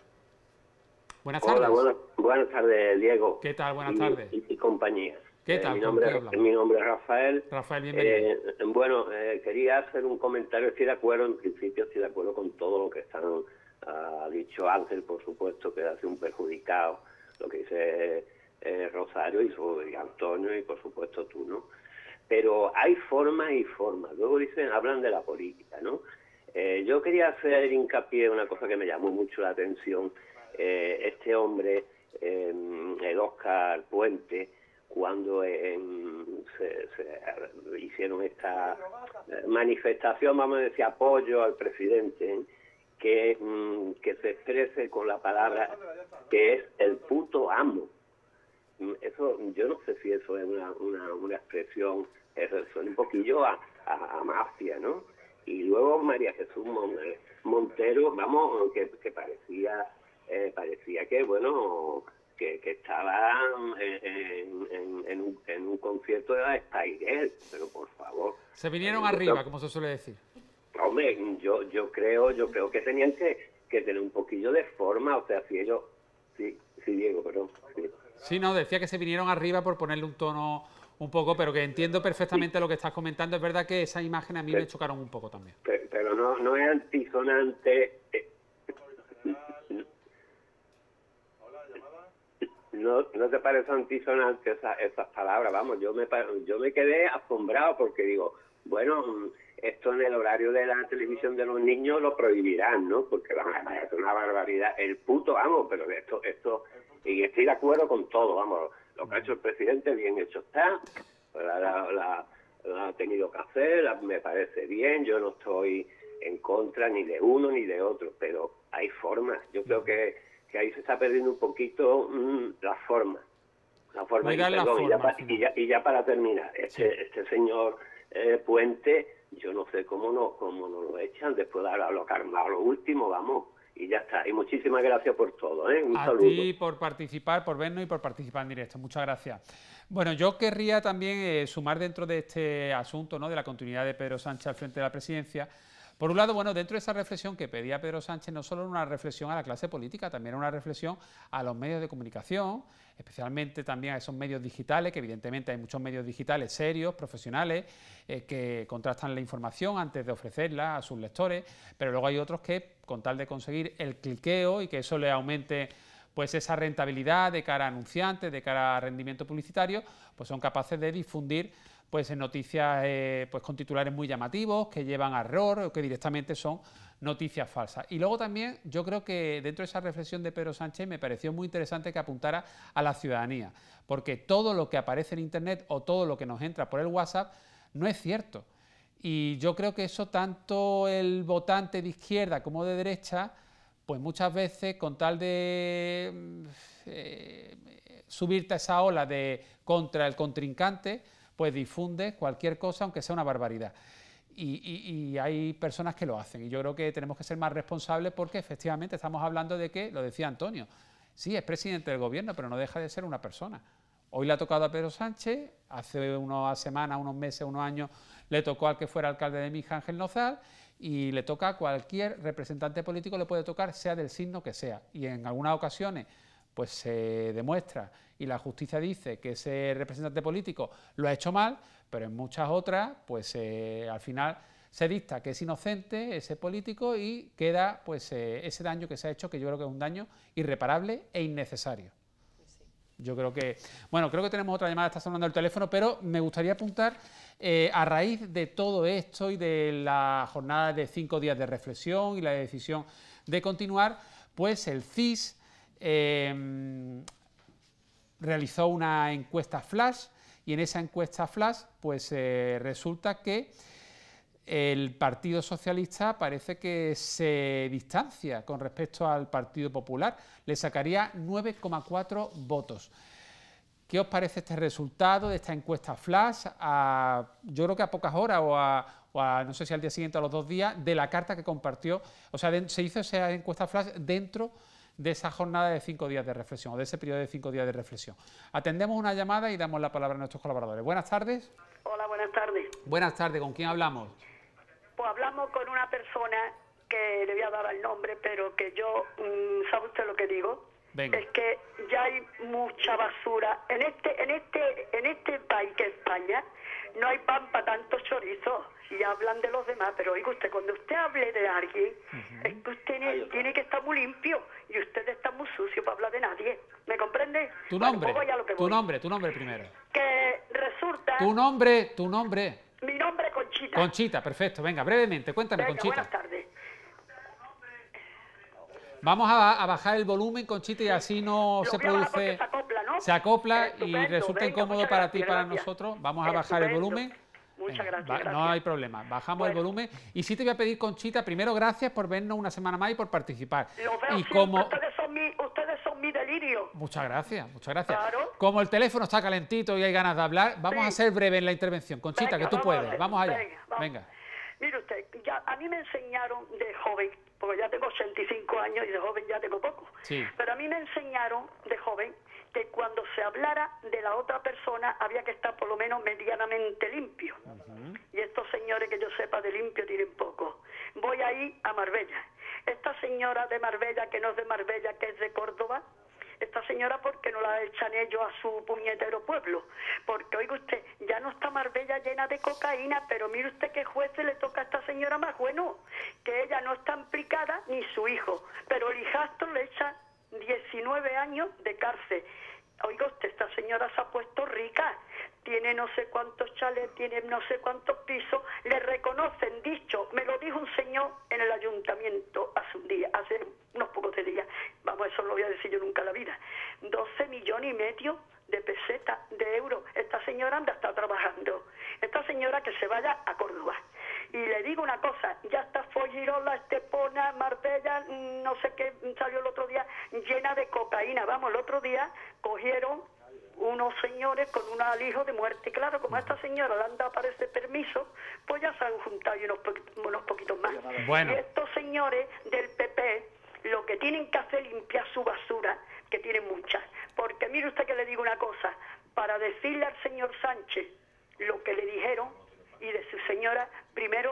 Buenas tardes. Hola, buenas tardes, Diego. ¿Qué tal? Buenas tardes. Y compañía. ¿Qué tal? Mi nombre es Rafael. Rafael, bienvenido. Quería hacer un comentario. Estoy de acuerdo, en principio estoy de acuerdo con todo lo que ha dicho Ángel, por supuesto, que hace un perjudicado lo que dice Rosario y Antonio, y por supuesto tú, ¿no? Pero hay formas y formas. Luego hablan de la política, ¿no? Yo quería hacer hincapié en una cosa que me llamó mucho la atención. Este hombre, el Óscar Puente, cuando se hicieron esta manifestación, vamos a decir, apoyo al presidente, que se exprese con la palabra que es el puto amo. Eso, yo no sé si eso es una expresión, suena un poquillo a mafia, ¿no? Y luego María Jesús Montero, vamos, que parecía que, bueno, que estaba en un concierto de Spiegel, pero por favor. Se vinieron arriba, como se suele decir. Hombre, yo creo que tenían que tener un poquillo de forma, o sea, si ellos... Sí, Diego, perdón. Sí, no, decía que se vinieron arriba por ponerle un tono un poco, pero que entiendo perfectamente lo que estás comentando. Es verdad que esas imágenes a mí me chocaron un poco también. Pero no es antisonante... ¿No te parece antisonante esas palabras? Vamos, yo me quedé asombrado porque digo, bueno, esto en el horario de la televisión de los niños lo prohibirán, ¿no? Porque es una barbaridad. El puto amo, pero esto y estoy de acuerdo con todo, vamos, lo que ha hecho el presidente bien hecho está, la ha tenido que hacer, me parece bien, yo no estoy en contra ni de uno ni de otro, pero hay formas. Yo creo que ahí se está perdiendo un poquito la forma. Y ya para terminar, este señor Puente, yo no sé cómo no lo echan después de lo que ha armado lo último, vamos, y ya está. Y muchísimas gracias por todo, ¿eh? Un saludo. A ti por participar, por vernos y por participar en directo. Muchas gracias. Bueno, yo querría también sumar dentro de este asunto, ¿no?, de la continuidad de Pedro Sánchez al frente de la presidencia. Por un lado, bueno, dentro de esa reflexión que pedía Pedro Sánchez, no solo era una reflexión a la clase política, también era una reflexión a los medios de comunicación, especialmente también a esos medios digitales, que evidentemente hay muchos medios digitales serios, profesionales, que contrastan la información antes de ofrecerla a sus lectores, pero luego hay otros que, con tal de conseguir el cliqueo y que eso le aumente pues esa rentabilidad de cara a anunciantes, de cara a rendimiento publicitario, pues son capaces de difundir pues en noticias pues con titulares muy llamativos, que llevan a error o que directamente son noticias falsas. Y luego también yo creo que dentro de esa reflexión de Pedro Sánchez me pareció muy interesante que apuntara a la ciudadanía, porque todo lo que aparece en Internet o todo lo que nos entra por el WhatsApp no es cierto. Y yo creo que eso tanto el votante de izquierda como de derecha, pues muchas veces con tal de subirte a esa ola de contra el contrincante, pues difunde cualquier cosa, aunque sea una barbaridad. Y hay personas que lo hacen. Y yo creo que tenemos que ser más responsables porque efectivamente estamos hablando de que, lo decía Antonio, sí, es presidente del gobierno, pero no deja de ser una persona. Hoy le ha tocado a Pedro Sánchez, hace unas semanas, unos meses, unos años, le tocó al que fuera alcalde de Mija, Ángel Nozal, y le toca a cualquier representante político, le puede tocar, sea del signo que sea. Y en algunas ocasiones pues se demuestra y la justicia dice que ese representante político lo ha hecho mal, pero en muchas otras pues al final se dicta que es inocente ese político y queda pues ese daño que se ha hecho, que yo creo que es un daño irreparable e innecesario. Yo creo que, bueno, creo que tenemos otra llamada, está sonando el teléfono, pero me gustaría apuntar a raíz de todo esto y de la jornada de 5 días de reflexión y la decisión de continuar, pues el CIS realizó una encuesta flash y en esa encuesta flash pues resulta que el Partido Socialista parece que se distancia con respecto al Partido Popular, le sacaría 9,4 votos. ¿Qué os parece este resultado de esta encuesta flash? Yo creo que a pocas horas o a no sé si al día siguiente o a los 2 días de la carta que compartió, o sea, se hizo esa encuesta flash dentro de esa jornada de 5 días de reflexión, o de ese periodo de 5 días de reflexión. Atendemos una llamada y damos la palabra a nuestros colaboradores. Buenas tardes. Hola, buenas tardes. Buenas tardes, ¿con quién hablamos? Pues hablamos con una persona que le voy a dar el nombre, pero que yo, ¿sabe usted lo que digo? Venga. Es que ya hay mucha basura. En este país que es España, no hay pan para tantos chorizos. Y hablan de los demás, pero oiga usted, cuando usted hable de alguien, es que usted tiene que estar muy limpio y usted está muy sucio para hablar de nadie. ¿Me comprende? Tu nombre, bueno, tu nombre primero. Que resulta... Tu nombre. Mi nombre es Conchita. Conchita, perfecto. Venga, brevemente, cuéntame, Venga, Conchita. buenas tardes. Vamos a bajar el volumen, Conchita, y así no se produce... Se acopla, ¿no? Se acopla Estupendo. y resulta Venga, incómodo para ti y para gracias. nosotros. Vamos a bajar el Estupendo. volumen. Muchas Venga, gracias. no hay problema, bajamos el volumen. Y sí te voy a pedir, Conchita, primero gracias por vernos una semana más y por participar. Lo veo y siempre, ustedes son mi delirio. Muchas gracias, muchas gracias. Claro. Como el teléfono está calentito y hay ganas de hablar, vamos a ser breve en la intervención. Conchita, Venga, que tú puedes, ver. vamos allá. Vamos. Venga. Mire usted, ya a mí me enseñaron de joven, porque ya tengo 85 años y de joven ya tengo poco, Sí. pero a mí me enseñaron de joven que cuando se hablara de la otra persona había que estar por lo menos medianamente limpio. Y estos señores que yo sepa de limpio tienen poco. Voy ahí a Marbella. Esta señora de Marbella, que no es de Marbella, que es de Córdoba, esta señora, ¿por qué no la echan ellos a su puñetero pueblo? Porque, oiga usted, ya no está Marbella llena de cocaína, pero mire usted qué juez le toca a esta señora más bueno, que ella no está implicada ni su hijo, pero el hijastro le echa 19 años de cárcel. Oiga usted, esta señora se ha puesto rica, tiene no sé cuántos chalets, tiene no sé cuántos pisos, le reconocen, dicho, me lo dijo un señor en el ayuntamiento hace unos pocos de días, vamos, eso no lo voy a decir yo nunca en la vida, 12,5 millones de pesetas, de euros, esta señora anda está trabajando, esta señora que se vaya a Córdoba. Y le digo una cosa, ya está Fuengirola, Estepona, Marbella, no sé qué, salió el otro día, llena de cocaína. Vamos, el otro día cogieron unos señores con un alijo de muerte. Claro, como a esta señora le han dado para ese permiso, pues ya se han juntado y unos poquitos más. Bueno. Y estos señores del PP lo que tienen que hacer es limpiar su basura, que tienen muchas. Porque mire usted que le digo una cosa, para decirle al señor Sánchez lo que le dijeron, y de su señora, primero que limpie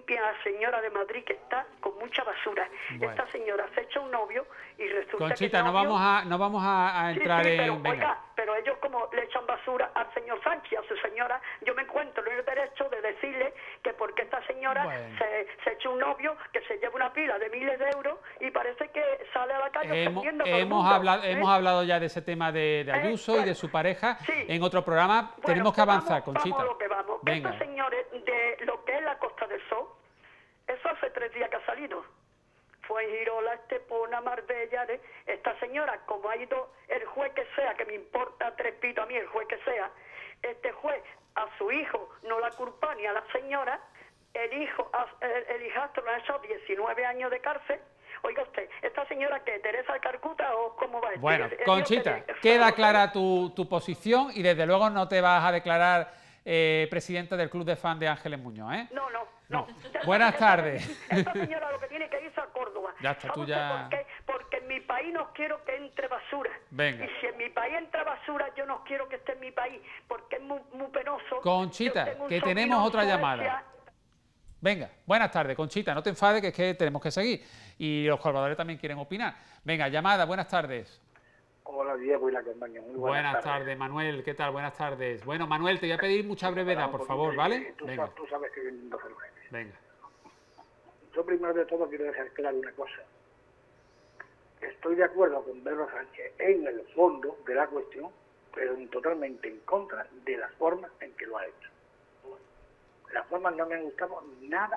limpia a la señora de Madrid, que está con mucha basura. Bueno. Esta señora se echa un novio y resulta Conchita, que el novio... no vamos a entrar pero, en... Venga. oiga, pero ellos como le echan basura al señor Sánchez, a su señora, yo me encuentro en el derecho de decirle que porque esta señora Bueno. se echa un novio que se lleva una pila de miles de euros y parece que sale a la calle ofendiendo a todo el mundo, hemos hablado ya de ese tema de Ayuso y de su pareja en otro programa. Bueno, Tenemos que avanzar, vamos Conchita. a lo que vamos. Venga. Estos señores de lo que es la Costa del Sol, eso hace 3 días que ha salido. Fue en Girola, Estepona, Marbella. Esta señora, como ha ido el juez que sea, que me importa 3 pitos a mí el juez que sea, este juez a su hijo no la culpa ni a la señora, el hijastro le ha hecho 19 años de cárcel. Oiga usted, ¿esta señora qué? ¿Teresa de Calcuta o cómo va? Bueno, Conchita, queda clara tu posición y desde luego no te vas a declarar presidenta del club de fan de Ángeles Muñoz, ¿eh? No. Buenas tardes. Esta señora lo que tiene que irse a Córdoba. Ya está, tú ya... ¿Por qué? Porque en mi país no quiero que entre basura. Venga. Y si en mi país entra basura, yo no quiero que esté en mi país, porque es muy penoso. Conchita, que tenemos otra llamada. Venga, buenas tardes, Conchita, no te enfades, que es que tenemos que seguir. Y los colaboradores también quieren opinar. Venga, llamada, buenas tardes. Hola, Diego y la compañía. Muy buenas tardes, Manuel, ¿qué tal? Buenas tardes. Bueno, Manuel, te voy a pedir mucha brevedad, por favor, ¿vale? Venga. Tú sabes que vienen 12 meses. Venga. Yo primero de todo quiero dejar claro una cosa. Estoy de acuerdo con Pedro Sánchez en el fondo de la cuestión, pero totalmente en contra de las formas en que lo ha hecho. Las formas no me han gustado nada.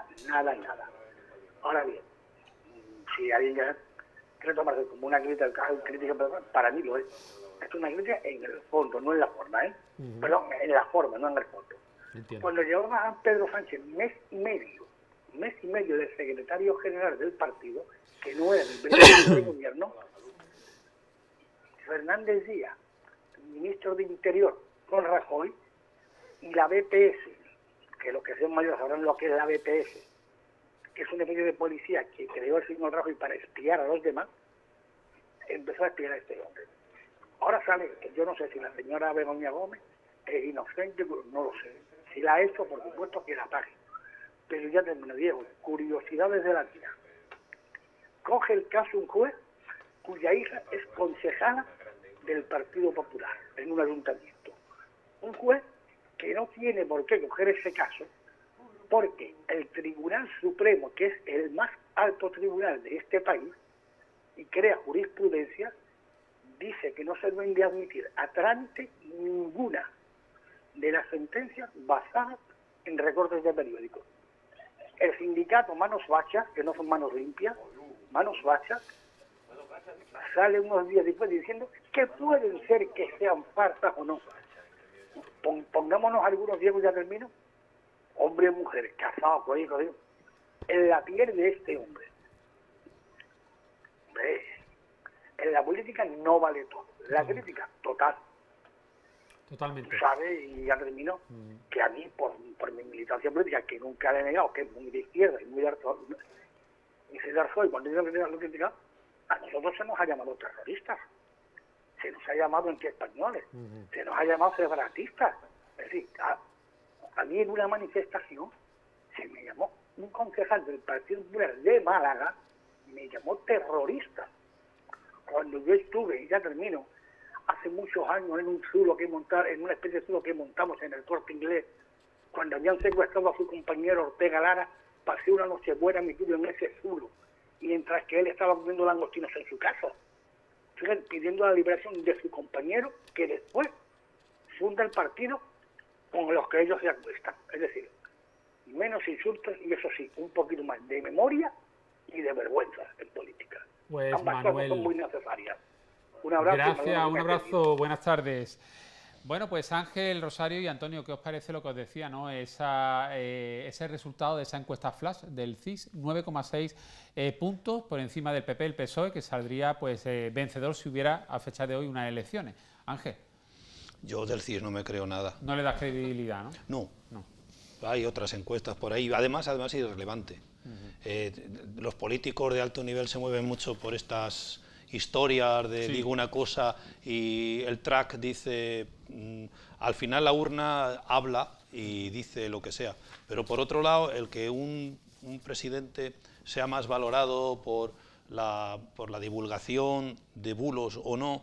Ahora bien, si alguien ya quiere tomarse como una crítica, para mí lo es. Es una crítica en el fondo, no en la forma, ¿eh? Perdón, en la forma, no en el fondo. Entiendo. Cuando llevaba a Pedro Sánchez mes y medio de secretario general del partido, que no era el presidente del gobierno, Fernández Díaz, ministro de Interior, con Rajoy, y la BPS, que los que sean mayores sabrán lo que es la BPS, que es un medio de policía que creó el señor Rajoy para espiar a los demás, empezó a espiar a este hombre. Ahora sale que yo no sé si la señora Begoña Gómez es inocente, no lo sé. Si la ha hecho, por supuesto que la pague. Pero ya termino, Diego, curiosidades de la vida. Coge el caso un juez cuya hija es concejala del Partido Popular en un ayuntamiento. Un juez que no tiene por qué coger ese caso, porque el Tribunal Supremo, que es el más alto tribunal de este país, y crea jurisprudencia, dice que no se deben de admitir a trámite ninguna de las sentencias basadas en recortes de periódicos. El sindicato Manos Bachas, que no son manos limpias, Manos Bachas, sale unos días después diciendo que pueden ser que sean farsas o no. Pongámonos algunos, Diego, ya termino, hombres y mujeres, casados, por ahí, en la piel de este hombre. En la política no vale todo. La crítica, total. Totalmente. Sabe, y ya terminó, que a mí, por mi militancia política, que nunca le he negado, que es muy de izquierda y muy de arzo, y soy de arzo, y cuando yo lo critica, a nosotros se nos ha llamado terroristas, se nos ha llamado antiespañoles, se nos ha llamado separatistas. Es decir, a mí en una manifestación se me llamó un concejal del Partido Popular de Málaga, me llamó terrorista. Cuando yo estuve, y ya termino, hace muchos años en un zulo que montar, en una especie de zulo que montamos en el Corte Inglés, cuando habían secuestrado a su compañero Ortega Lara, pasé una noche buena metido en ese zulo, y mientras que él estaba comiendo langostinos en su casa, pidiendo la liberación de su compañero, que después funda el partido con los que ellos se acuestan. Es decir, menos insultos y eso sí, un poquito más de memoria y de vergüenza en política. Pues ambas Manuel, cosas son muy necesarias. Un abrazo. Gracias, un abrazo, buenas tardes. Bueno, pues Ángel, Rosario y Antonio, ¿qué os parece lo que os decía, no? Ese resultado de esa encuesta flash del CIS, 9,6 puntos por encima del PP, el PSOE, que saldría pues vencedor si hubiera a fecha de hoy unas elecciones. Ángel. Yo del CIS no me creo nada. No le das credibilidad, ¿no? No. Hay otras encuestas por ahí, además irrelevante. Los políticos de alto nivel se mueven mucho por estas historias de digo una cosa y el track dice, al final la urna habla y dice lo que sea, pero por otro lado el que un un presidente sea más valorado por la divulgación de bulos o no.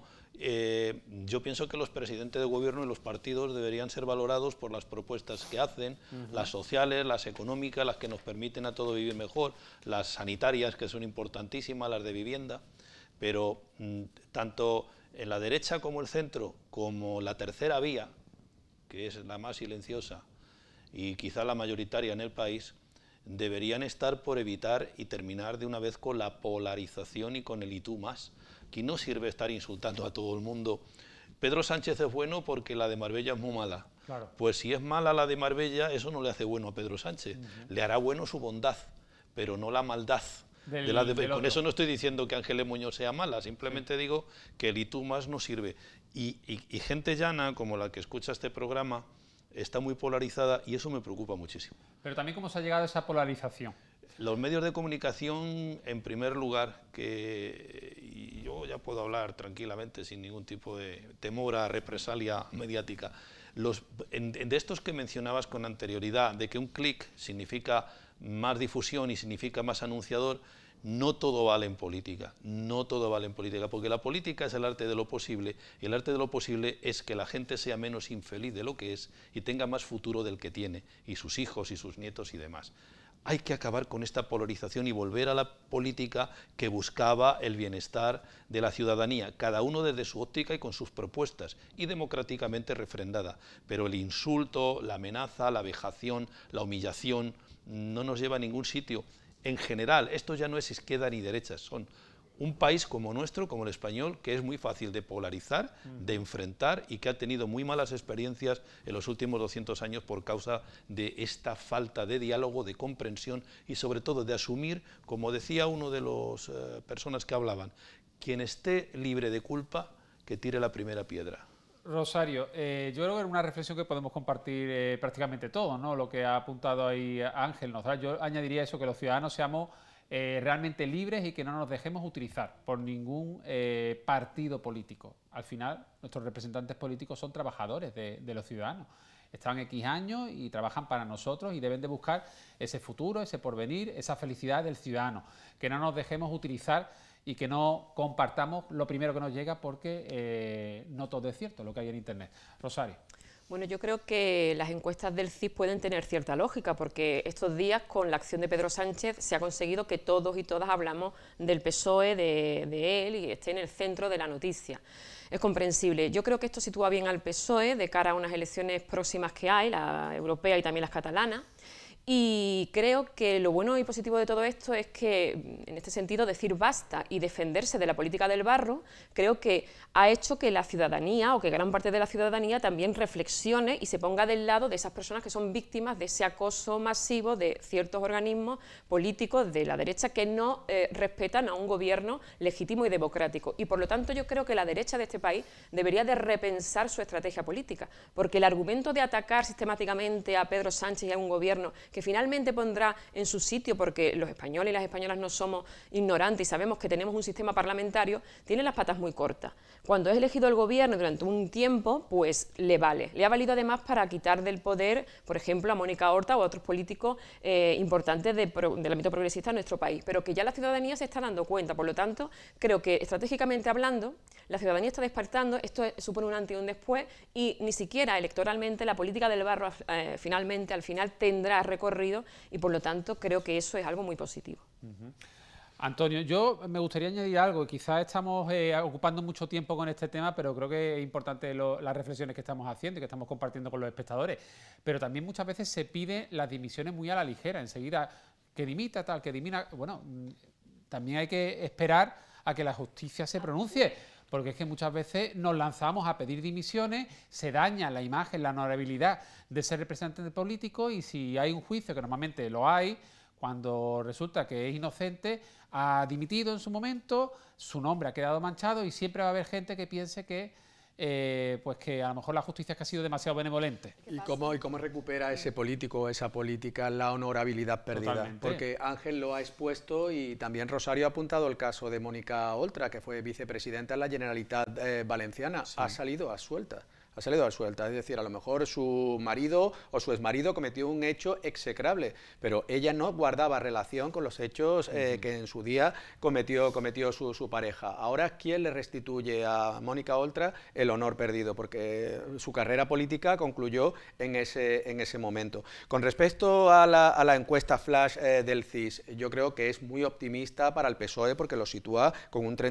Yo pienso que los presidentes de gobierno y los partidos deberían ser valorados por las propuestas que hacen, las sociales, las económicas, las que nos permiten a todos vivir mejor, las sanitarias, que son importantísimas, las de vivienda, pero tanto en la derecha como el centro, como la tercera vía, que es la más silenciosa y quizá la mayoritaria en el país, deberían estar por evitar y terminar de una vez con la polarización y con el y tú más. Aquí no sirve estar insultando a todo el mundo. Pedro Sánchez es bueno porque la de Marbella es muy mala. Claro. Pues si es mala la de Marbella, eso no le hace bueno a Pedro Sánchez. Le hará bueno su bondad, pero no la maldad. Con eso no estoy diciendo que Ángeles Muñoz sea mala, simplemente digo que el y tú más no sirve. Y gente llana, como la que escucha este programa, está muy polarizada y eso me preocupa muchísimo. Pero también cómo se ha llegado a esa polarización. Los medios de comunicación, en primer lugar, y yo ya puedo hablar tranquilamente sin ningún tipo de temor a represalia mediática, de estos que mencionabas con anterioridad, de que un clic significa más difusión y significa más anunciador, no todo vale en política, no todo vale en política, porque la política es el arte de lo posible, y el arte de lo posible es que la gente sea menos infeliz de lo que es y tenga más futuro del que tiene, y sus hijos y sus nietos y demás. Hay que acabar con esta polarización y volver a la política que buscaba el bienestar de la ciudadanía, cada uno desde su óptica y con sus propuestas, y democráticamente refrendada. Pero el insulto, la amenaza, la vejación, la humillación, no nos lleva a ningún sitio. En general, esto ya no es izquierda ni derecha, son un país como nuestro, como el español, que es muy fácil de polarizar, de enfrentar y que ha tenido muy malas experiencias en los últimos 200 años por causa de esta falta de diálogo, de comprensión y sobre todo de asumir, como decía uno de las personas que hablaban, quien esté libre de culpa, que tire la primera piedra. Rosario, yo creo que es una reflexión que podemos compartir prácticamente todos, ¿no? Lo que ha apuntado ahí Ángel, ¿no? Yo añadiría eso, que los ciudadanos seamos realmente libres y que no nos dejemos utilizar por ningún partido político. Al final, nuestros representantes políticos son trabajadores de los ciudadanos. Están X años y trabajan para nosotros y deben de buscar ese futuro, ese porvenir, esa felicidad del ciudadano. Que no nos dejemos utilizar y que no compartamos lo primero que nos llega, porque no todo es cierto lo que hay en Internet. Rosario. Bueno, yo creo que las encuestas del CIS pueden tener cierta lógica, porque estos días, con la acción de Pedro Sánchez, se ha conseguido que todos y todas hablamos del PSOE, de él, y esté en el centro de la noticia. Es comprensible. Yo creo que esto sitúa bien al PSOE de cara a unas elecciones próximas que hay, la europea y también las catalanas. Y creo que lo bueno y positivo de todo esto es que, en este sentido, decir basta y defenderse de la política del barro, creo que ha hecho que la ciudadanía, o que gran parte de la ciudadanía, también reflexione y se ponga del lado de esas personas que son víctimas de ese acoso masivo de ciertos organismos políticos de la derecha que no respetan a un gobierno legítimo y democrático. Y por lo tanto yo creo que la derecha de este país debería de repensar su estrategia política, porque el argumento de atacar sistemáticamente a Pedro Sánchez y a un gobierno que finalmente pondrá en su sitio, porque los españoles y las españolas no somos ignorantes y sabemos que tenemos un sistema parlamentario, tiene las patas muy cortas. Cuando es elegido el gobierno durante un tiempo, pues le vale. Le ha valido además para quitar del poder, por ejemplo, a Mónica Horta o a otros políticos importantes del ámbito progresista en nuestro país, pero que ya la ciudadanía se está dando cuenta. Por lo tanto, creo que estratégicamente hablando, la ciudadanía está despertando, esto supone un antes y un después, y ni siquiera electoralmente la política del barro finalmente, al final, tendrá recorrido, y por lo tanto creo que eso es algo muy positivo. Antonio, yo me gustaría añadir algo. Quizás estamos ocupando mucho tiempo con este tema, pero creo que es importante las reflexiones que estamos haciendo y que estamos compartiendo con los espectadores. Pero también muchas veces se piden las dimisiones muy a la ligera, enseguida que dimita tal, que dimita. Bueno, también hay que esperar a que la justicia se pronuncie, porque es que muchas veces nos lanzamos a pedir dimisiones, se daña la imagen, la honorabilidad de ser representante político, y si hay un juicio, que normalmente lo hay, cuando resulta que es inocente, ha dimitido en su momento, su nombre ha quedado manchado y siempre va a haber gente que piense que pues que a lo mejor la justicia es que ha sido demasiado benevolente. ¿Y cómo recupera ese político o esa política la honorabilidad perdida? Totalmente. Porque Ángel lo ha expuesto y también Rosario ha apuntado el caso de Mónica Oltra, que fue vicepresidenta en la Generalitat Valenciana. Sí. Ha salido a suelta. ha salido suelta. Es decir, a lo mejor su marido o su exmarido cometió un hecho execrable, pero ella no guardaba relación con los hechos que en su día cometió su pareja. Ahora, ¿quién le restituye a Mónica Oltra el honor perdido? Porque su carrera política concluyó en ese momento. Con respecto a la encuesta flash del CIS, yo creo que es muy optimista para el PSOE porque lo sitúa con un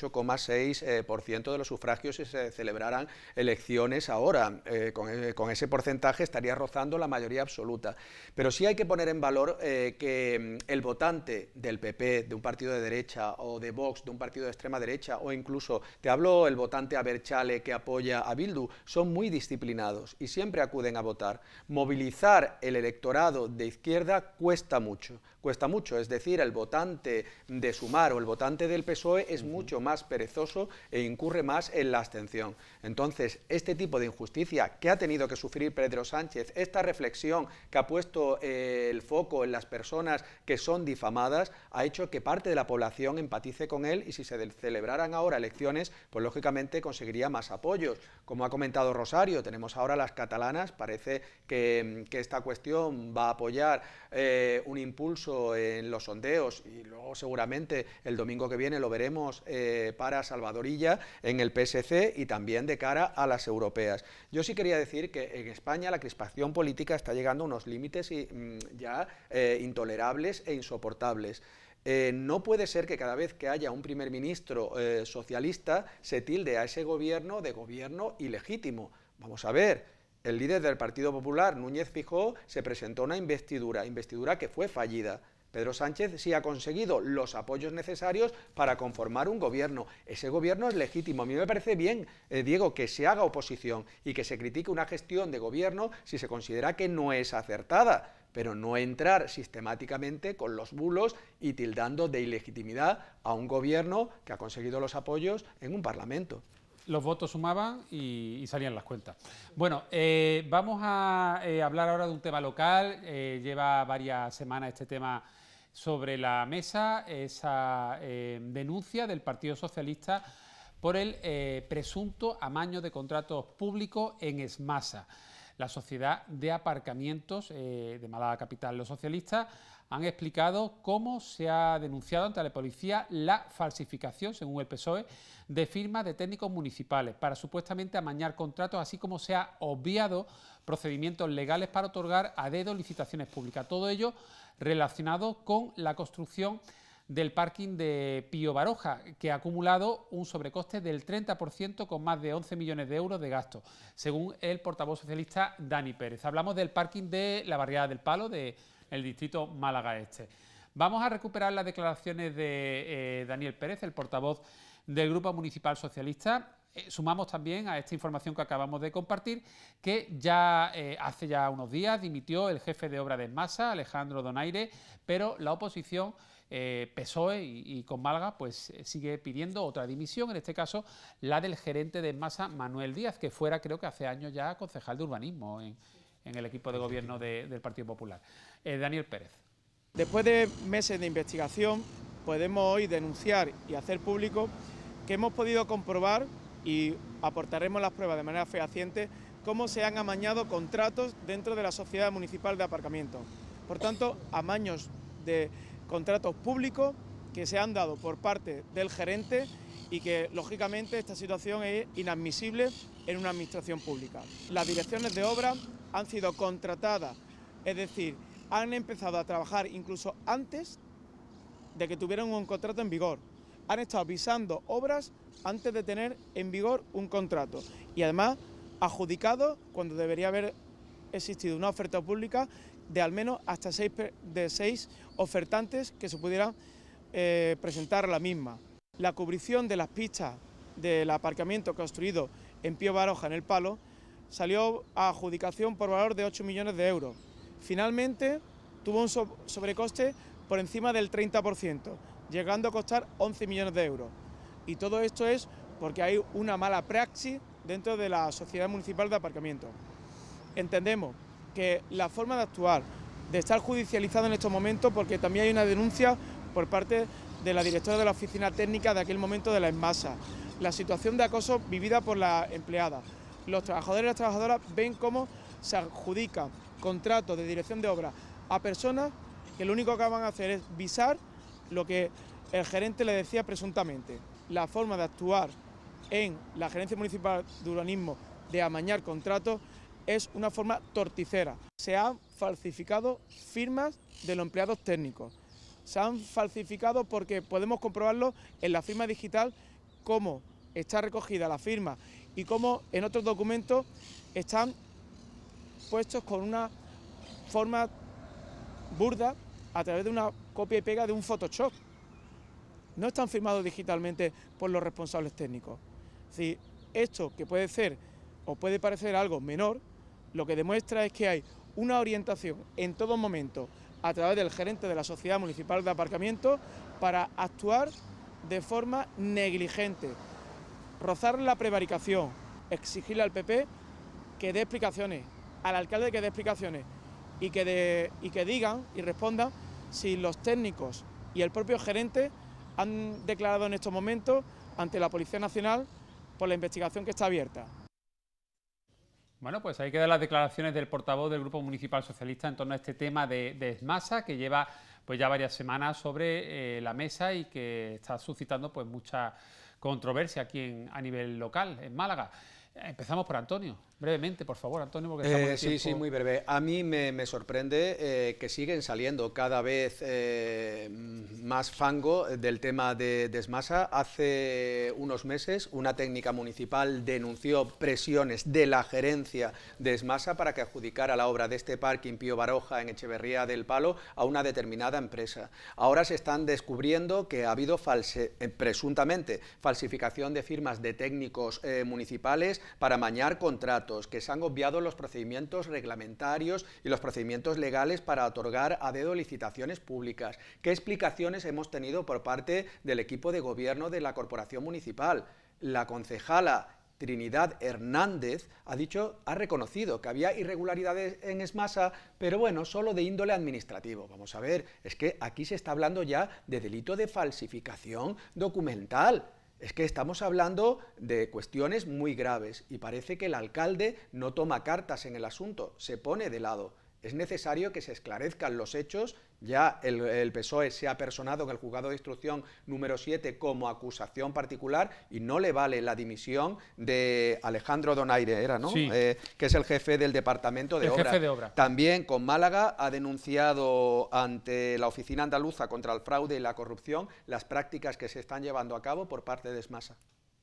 38,6% de los sufragios si se celebraran elecciones ahora. Con ese porcentaje estaría rozando la mayoría absoluta. Pero sí hay que poner en valor que el votante del PP, de un partido de derecha, o de Vox, de un partido de extrema derecha, o incluso, te hablo, el votante Abertzale que apoya a Bildu, son muy disciplinados y siempre acuden a votar. Movilizar el electorado de izquierda cuesta mucho, es decir, el votante de Sumar o el votante del PSOE es mucho más perezoso e incurre más en la abstención. Entonces, este tipo de injusticia que ha tenido que sufrir Pedro Sánchez, esta reflexión que ha puesto el foco en las personas que son difamadas, ha hecho que parte de la población empatice con él y si se celebraran ahora elecciones, pues lógicamente conseguiría más apoyos. Como ha comentado Rosario, tenemos ahora las catalanas, parece que esta cuestión va a apoyar un impulso en los sondeos y luego seguramente el domingo que viene lo veremos para Salvador Illa en el PSC y también de cara a las europeas. Yo sí quería decir que en España la crispación política está llegando a unos límites ya intolerables e insoportables. No puede ser que cada vez que haya un primer ministro socialista se tilde a ese gobierno de gobierno ilegítimo. Vamos a ver. El líder del Partido Popular, Núñez Feijóo, se presentó a una investidura que fue fallida. Pedro Sánchez sí ha conseguido los apoyos necesarios para conformar un gobierno. Ese gobierno es legítimo. A mí me parece bien, Diego, que se haga oposición y que se critique una gestión de gobierno si se considera que no es acertada, pero no entrar sistemáticamente con los bulos y tildando de ilegitimidad a un gobierno que ha conseguido los apoyos en un Parlamento. Los votos sumaban y salían las cuentas. Bueno, vamos a hablar ahora de un tema local. Lleva varias semanas este tema sobre la mesa, esa denuncia del Partido Socialista por el presunto amaño de contratos públicos en Esmasa, la sociedad de aparcamientos de Málaga Capital. Los socialistas han explicado cómo se ha denunciado ante la policía la falsificación, según el PSOE, de firmas de técnicos municipales para supuestamente amañar contratos, así como se ha obviado procedimientos legales para otorgar a dedo licitaciones públicas. Todo ello relacionado con la construcción del parking de Pío Baroja, que ha acumulado un sobrecoste del 30% con más de 11 millones de euros de gasto, según el portavoz socialista Dani Pérez. Hablamos del parking de la barriada del Palo, del distrito Málaga Este. Vamos a recuperar las declaraciones de Daniel Pérez, el portavoz del Grupo Municipal Socialista. Sumamos también a esta información que acabamos de compartir que ya hace ya unos días dimitió el jefe de obra de Esmasa, Alejandro Donaire, pero la oposición PSOE y con Málaga pues sigue pidiendo otra dimisión, en este caso la del gerente de Esmasa, Manuel Díaz, que fuera creo que hace años ya concejal de urbanismo en el equipo de gobierno del Partido Popular. Daniel Pérez. Después de meses de investigación podemos hoy denunciar y hacer público que hemos podido comprobar y aportaremos las pruebas de manera fehaciente cómo se han amañado contratos dentro de la Sociedad Municipal de Aparcamiento. Por tanto, amaños de contratos públicos que se han dado por parte del gerente y que, lógicamente, esta situación es inadmisible en una administración pública. Las direcciones de obra han sido contratadas, es decir, han empezado a trabajar incluso antes de que tuvieran un contrato en vigor. Han estado visando obras antes de tener en vigor un contrato y además adjudicado cuando debería haber existido una oferta pública de al menos hasta 6 ofertantes que se pudieran presentar a la misma. La cubrición de las pistas del aparcamiento construido en Pío Baroja, en el Palo, salió a adjudicación por valor de 8 millones de euros. Finalmente tuvo un sobrecoste por encima del 30%, llegando a costar 11 millones de euros. Y todo esto es porque hay una mala praxis dentro de la Sociedad Municipal de Aparcamiento. Entendemos que la forma de actuar, de estar judicializado en estos momentos, porque también hay una denuncia por parte de la directora de la oficina técnica de aquel momento de la Esmasa, la situación de acoso vivida por la empleada, los trabajadores y las trabajadoras ven cómo se adjudican contratos de dirección de obra a personas que lo único que van a hacer es visar lo que el gerente le decía presuntamente. La forma de actuar en la Gerencia Municipal de Urbanismo de amañar contratos es una forma torticera. Se han falsificado firmas de los empleados técnicos. Se han falsificado porque podemos comprobarlo en la firma digital, cómo está recogida la firma y cómo en otros documentos están puestos con una forma burda a través de una copia y pega de un Photoshop. No están firmados digitalmente por los responsables técnicos. Si esto, que puede ser o puede parecer algo menor, lo que demuestra es que hay una orientación en todo momento a través del gerente de la Sociedad Municipal de Aparcamiento para actuar de forma negligente, rozar la prevaricación, exigirle al PP que dé explicaciones, al alcalde que dé explicaciones y que digan y respondan si los técnicos y el propio gerente han declarado en estos momentos ante la Policía Nacional por la investigación que está abierta. Bueno, pues ahí quedan las declaraciones del portavoz del Grupo Municipal Socialista en torno a este tema de Smasa, que lleva pues ya varias semanas sobre la mesa y que está suscitando pues mucha controversia aquí a nivel local, en Málaga. Empezamos por Antonio. Brevemente, por favor, Antonio, porque estamos de tiempo. Sí, muy breve. A mí me sorprende que siguen saliendo cada vez más fango del tema de Smasa. Hace unos meses una técnica municipal denunció presiones de la gerencia de Smasa para que adjudicara la obra de este parking Pío Baroja en Echeverría del Palo a una determinada empresa. Ahora se están descubriendo que ha habido presuntamente falsificación de firmas de técnicos municipales para amañar contratos, que se han obviado los procedimientos reglamentarios y los procedimientos legales para otorgar a dedo licitaciones públicas. ¿Qué explicaciones hemos tenido por parte del equipo de gobierno de la corporación municipal? La concejala Trinidad Hernández ha reconocido que había irregularidades en Smasa, pero bueno, solo de índole administrativo. Vamos a ver, es que aquí se está hablando ya de delito de falsificación documental. Es que estamos hablando de cuestiones muy graves y parece que el alcalde no toma cartas en el asunto, se pone de lado. Es necesario que se esclarezcan los hechos. Ya el PSOE se ha personado en el juzgado de instrucción número 7 como acusación particular y no le vale la dimisión de Alejandro Donaire, ¿no? Sí. Que es el jefe del departamento de obra. Jefe de obra. También con Málaga ha denunciado ante la Oficina Andaluza contra el Fraude y la Corrupción las prácticas que se están llevando a cabo por parte de Smasa.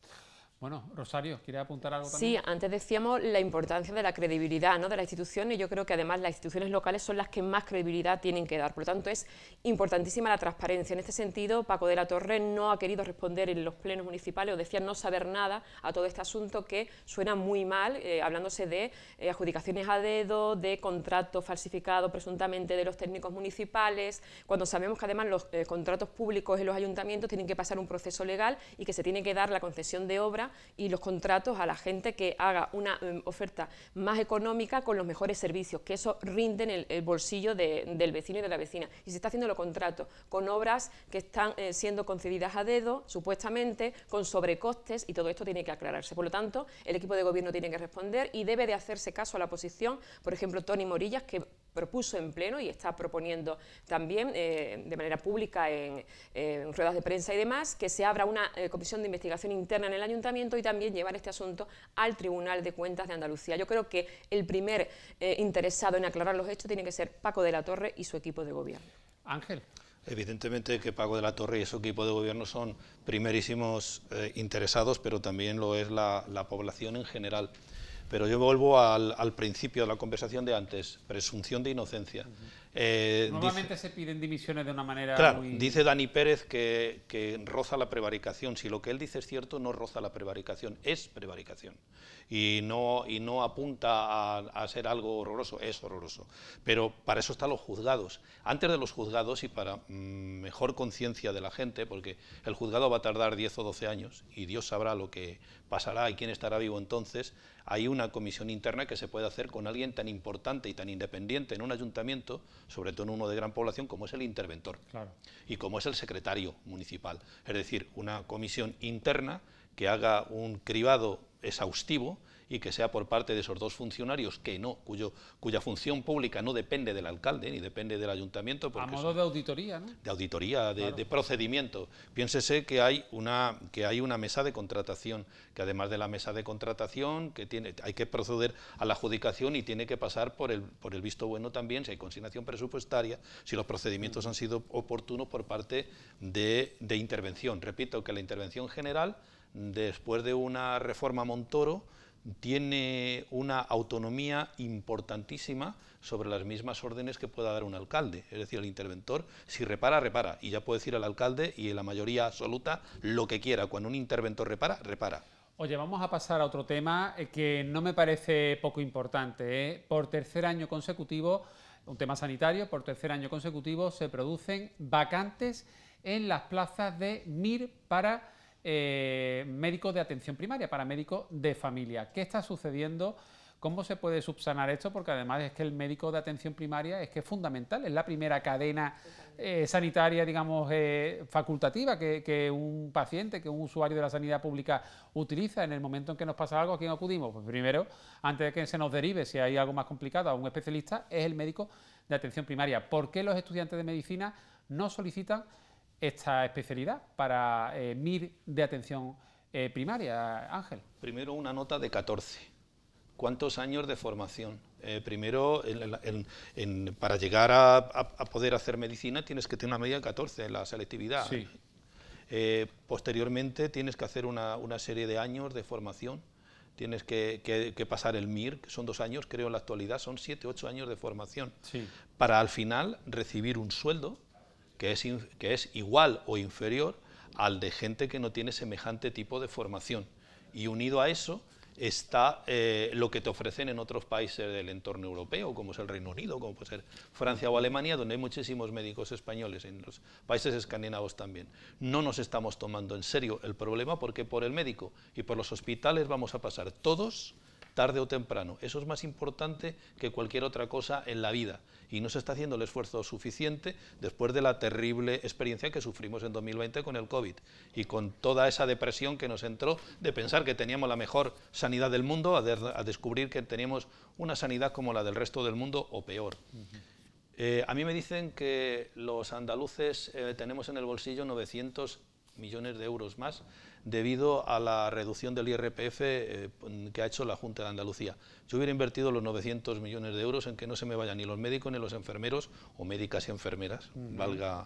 Bueno, Rosario, ¿quiere apuntar algo también? Sí, antes decíamos la importancia de la credibilidad, ¿no?, de las instituciones, y yo creo que además las instituciones locales son las que más credibilidad tienen que dar. Por lo tanto, es importantísima la transparencia. En este sentido, Paco de la Torre no ha querido responder en los plenos municipales, o decía no saber nada a todo este asunto que suena muy mal, hablándose de adjudicaciones a dedo, de contratos falsificados presuntamente de los técnicos municipales, cuando sabemos que además los contratos públicos en los ayuntamientos tienen que pasar un proceso legal y que se tiene que dar la concesión de obra y los contratos a la gente que haga una oferta más económica con los mejores servicios, que eso rinde en el bolsillo del vecino y de la vecina. Y se está haciendo los contratos con obras que están siendo concedidas a dedo, supuestamente, con sobrecostes, y todo esto tiene que aclararse. Por lo tanto, el equipo de gobierno tiene que responder y debe de hacerse caso a la oposición. Por ejemplo, Toni Morillas, que propuso en pleno y está proponiendo también de manera pública en ruedas de prensa y demás, que se abra una comisión de investigación interna en el ayuntamiento y también llevar este asunto al Tribunal de Cuentas de Andalucía. Yo creo que el primer interesado en aclarar los hechos tiene que ser Paco de la Torre y su equipo de gobierno. Ángel. Evidentemente que Paco de la Torre y su equipo de gobierno son primerísimos interesados, pero también lo es la población en general. Pero yo vuelvo al principio de la conversación de antes, presunción de inocencia. Normalmente se piden dimisiones de una manera claro, muy... dice Dani Pérez que roza la prevaricación. Si lo que él dice es cierto, no roza la prevaricación, es prevaricación. Y no apunta a ser algo horroroso, es horroroso. Pero para eso están los juzgados. Antes de los juzgados, y para mejor conciencia de la gente, porque el juzgado va a tardar 10 o 12 años, y Dios sabrá lo que pasará y quién estará vivo entonces, hay una comisión interna que se puede hacer con alguien tan importante y tan independiente en un ayuntamiento, sobre todo en uno de gran población, como es el interventor, claro, y como es el secretario municipal. Es decir, una comisión interna que haga un cribado exhaustivo y que sea por parte de esos dos funcionarios cuya función pública no depende del alcalde ni depende del ayuntamiento. A modo de auditoría, ¿no? De auditoría, de procedimiento. Piénsese que hay una mesa de contratación, que además de la mesa de contratación hay que proceder a la adjudicación y tiene que pasar por el visto bueno también, si hay consignación presupuestaria, si los procedimientos han sido oportunos por parte de intervención. Repito que la intervención general, después de una reforma Montoro, tiene una autonomía importantísima sobre las mismas órdenes que pueda dar un alcalde. Es decir, el interventor, si repara, repara, y ya puede decir al alcalde, y en la mayoría absoluta, lo que quiera. Cuando un interventor repara, repara. Oye, vamos a pasar a otro tema que no me parece poco importante, ¿eh? Por tercer año consecutivo, un tema sanitario, por tercer año consecutivo se producen vacantes en las plazas de MIR para médicos de atención primaria, para médicos de familia. ¿Qué está sucediendo? ¿Cómo se puede subsanar esto? Porque además es que el médico de atención primaria es que es fundamental, es la primera cadena sanitaria, digamos, facultativa que un paciente, que un usuario de la sanidad pública utiliza en el momento en que nos pasa algo. ¿A quién acudimos? Pues primero, antes de que se nos derive, si hay algo más complicado, a un especialista, es el médico de atención primaria. ¿Por qué los estudiantes de medicina no solicitan esta especialidad para MIR de atención primaria, Ángel? Primero, una nota de 14. ¿Cuántos años de formación? Primero, para llegar a poder hacer medicina tienes que tener una media de 14 en la selectividad. Sí. Posteriormente tienes que hacer una serie de años de formación. Tienes que pasar el MIR, que son 2 años, creo en la actualidad, son 7, 8 años de formación. Sí. Para al final recibir un sueldo que es igual o inferior al de gente que no tiene semejante tipo de formación. Y unido a eso está lo que te ofrecen en otros países del entorno europeo, como es el Reino Unido, como puede ser Francia o Alemania, donde hay muchísimos médicos españoles, en los países escandinavos también. No nos estamos tomando en serio el problema, porque por el médico y por los hospitales vamos a pasar todos, tarde o temprano. Eso es más importante que cualquier otra cosa en la vida, y no se está haciendo el esfuerzo suficiente después de la terrible experiencia que sufrimos en 2020 con el COVID y con toda esa depresión que nos entró de pensar que teníamos la mejor sanidad del mundo a descubrir que teníamos una sanidad como la del resto del mundo o peor. A mí me dicen que los andaluces tenemos en el bolsillo 900 millones de euros más debido a la reducción del IRPF que ha hecho la Junta de Andalucía. Yo hubiera invertido los 900 millones de euros en que no se me vayan ni los médicos ni los enfermeros, o médicas y enfermeras, valga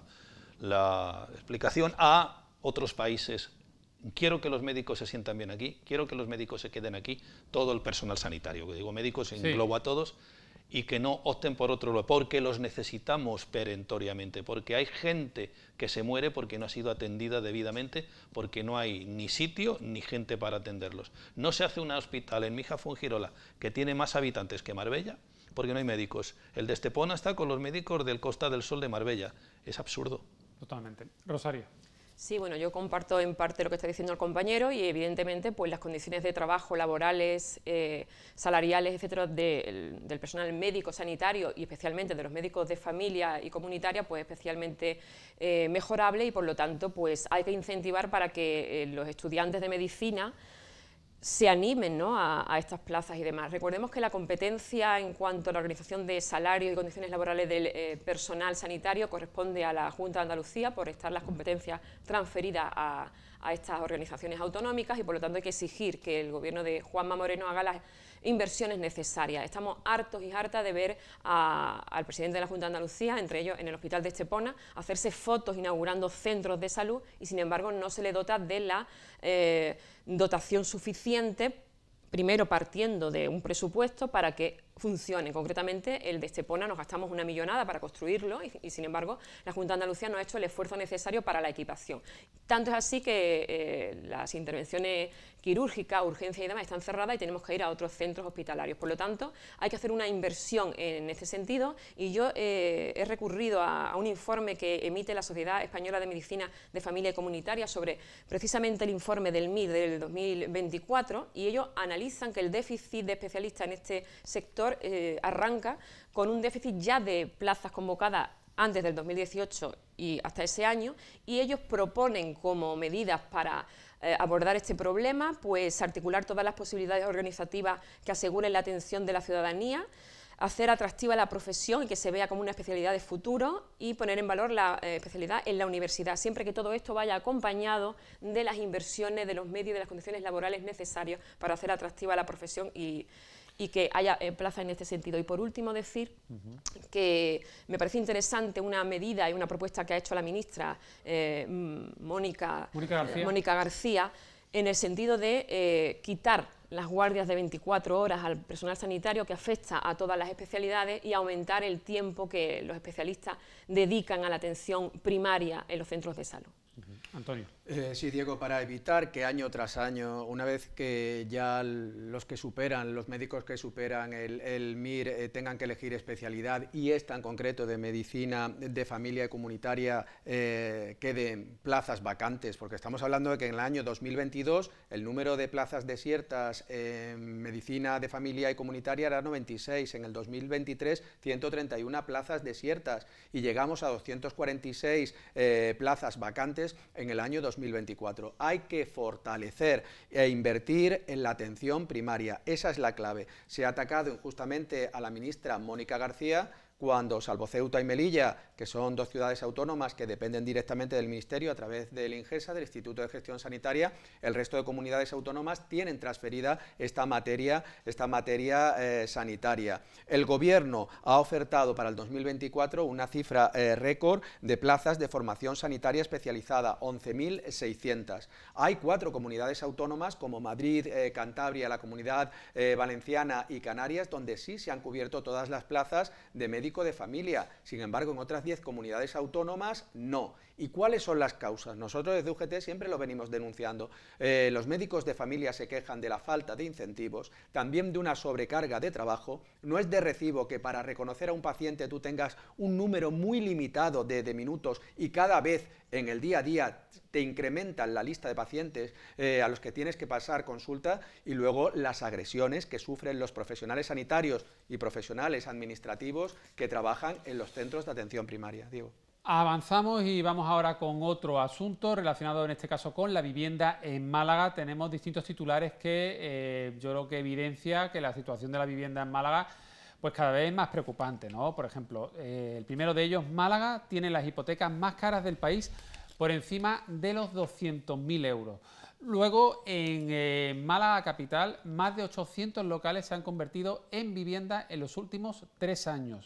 la explicación, a otros países. Quiero que los médicos se sientan bien aquí, quiero que los médicos se queden aquí, todo el personal sanitario, que digo médicos, englobo a todos, y que no opten por otro lado, porque los necesitamos perentoriamente, porque hay gente que se muere porque no ha sido atendida debidamente, porque no hay ni sitio ni gente para atenderlos. No se hace un hospital en Mija Fuengirola que tiene más habitantes que Marbella, porque no hay médicos. El de Estepona está con los médicos del Costa del Sol de Marbella. Es absurdo. Totalmente. Rosario. Sí, bueno, yo comparto en parte lo que está diciendo el compañero y evidentemente pues las condiciones de trabajo, laborales, salariales, etcétera, del personal médico, sanitario y especialmente de los médicos de familia y comunitaria, pues especialmente mejorable, y por lo tanto pues hay que incentivar para que los estudiantes de medicina se animen, ¿no?, a estas plazas y demás. Recordemos que la competencia en cuanto a la organización de salarios y condiciones laborales del personal sanitario corresponde a la Junta de Andalucía, por estar las competencias transferidas a estas organizaciones autonómicas, y por lo tanto hay que exigir que el gobierno de Juanma Moreno haga las inversiones necesarias. Estamos hartos y hartas de ver al presidente de la Junta de Andalucía, entre ellos en el hospital de Estepona, hacerse fotos inaugurando centros de salud, y sin embargo no se le dota de la dotación suficiente, primero partiendo de un presupuesto para que funcione. Concretamente, el de Estepona nos gastamos 1 millonada para construirlo y sin embargo la Junta de Andalucía no ha hecho el esfuerzo necesario para la equipación. Tanto es así que las intervenciones quirúrgicas, urgencia y demás están cerradas y tenemos que ir a otros centros hospitalarios. Por lo tanto, hay que hacer una inversión en este sentido, y yo he recurrido a un informe que emite la Sociedad Española de Medicina de Familia y Comunitaria sobre precisamente el informe del MIR del 2024, y ellos analizan que el déficit de especialistas en este sector arranca con un déficit ya de plazas convocadas antes del 2018 y hasta ese año, y ellos proponen como medidas para abordar este problema, pues articular todas las posibilidades organizativas que aseguren la atención de la ciudadanía, hacer atractiva la profesión y que se vea como una especialidad de futuro y poner en valor la especialidad en la universidad, siempre que todo esto vaya acompañado de las inversiones, de los medios y de las condiciones laborales necesarias para hacer atractiva la profesión y que haya plaza en este sentido. Y por último decir que me parece interesante una medida y una propuesta que ha hecho la ministra Mónica García en el sentido de quitar las guardias de 24 horas al personal sanitario, que afecta a todas las especialidades, y aumentar el tiempo que los especialistas dedican a la atención primaria en los centros de salud. Antonio. Sí, Diego, para evitar que año tras año, una vez que ya los médicos que superan el MIR tengan que elegir especialidad, y esta en concreto de medicina de familia y comunitaria, queden plazas vacantes, porque estamos hablando de que en el año 2022 el número de plazas desiertas en medicina de familia y comunitaria era 96, en el 2023 131 plazas desiertas y llegamos a 246 plazas vacantes en el año 2024. Hay que fortalecer e invertir en la atención primaria. Esa es la clave. Se ha atacado injustamente a la ministra Mónica García cuando, salvo Ceuta y Melilla, que son dos ciudades autónomas que dependen directamente del Ministerio a través del INGESA, del Instituto de Gestión Sanitaria, el resto de comunidades autónomas tienen transferida esta materia sanitaria. El Gobierno ha ofertado para el 2024 una cifra récord de plazas de formación sanitaria especializada, 11.600. Hay 4 comunidades autónomas como Madrid, Cantabria, la Comunidad Valenciana y Canarias, donde sí se han cubierto todas las plazas de médico de familia. Sin embargo, en otras 10 comunidades autónomas no. ¿Y cuáles son las causas? Nosotros desde UGT siempre lo venimos denunciando. Los médicos de familia se quejan de la falta de incentivos, también de una sobrecarga de trabajo. No es de recibo que para reconocer a un paciente tú tengas un número muy limitado de minutos y cada vez en el día a día te incrementan la lista de pacientes a los que tienes que pasar consulta, y luego las agresiones que sufren los profesionales sanitarios y profesionales administrativos que trabajan en los centros de atención primaria. Diego. Avanzamos y vamos ahora con otro asunto relacionado en este caso con la vivienda en Málaga. Tenemos distintos titulares que yo creo que evidencia que la situación de la vivienda en Málaga pues cada vez es más preocupante, ¿no? Por ejemplo, el primero de ellos, Málaga tiene las hipotecas más caras del país por encima de los 200.000 euros. Luego, en Málaga capital, más de 800 locales se han convertido en vivienda en los últimos 3 años.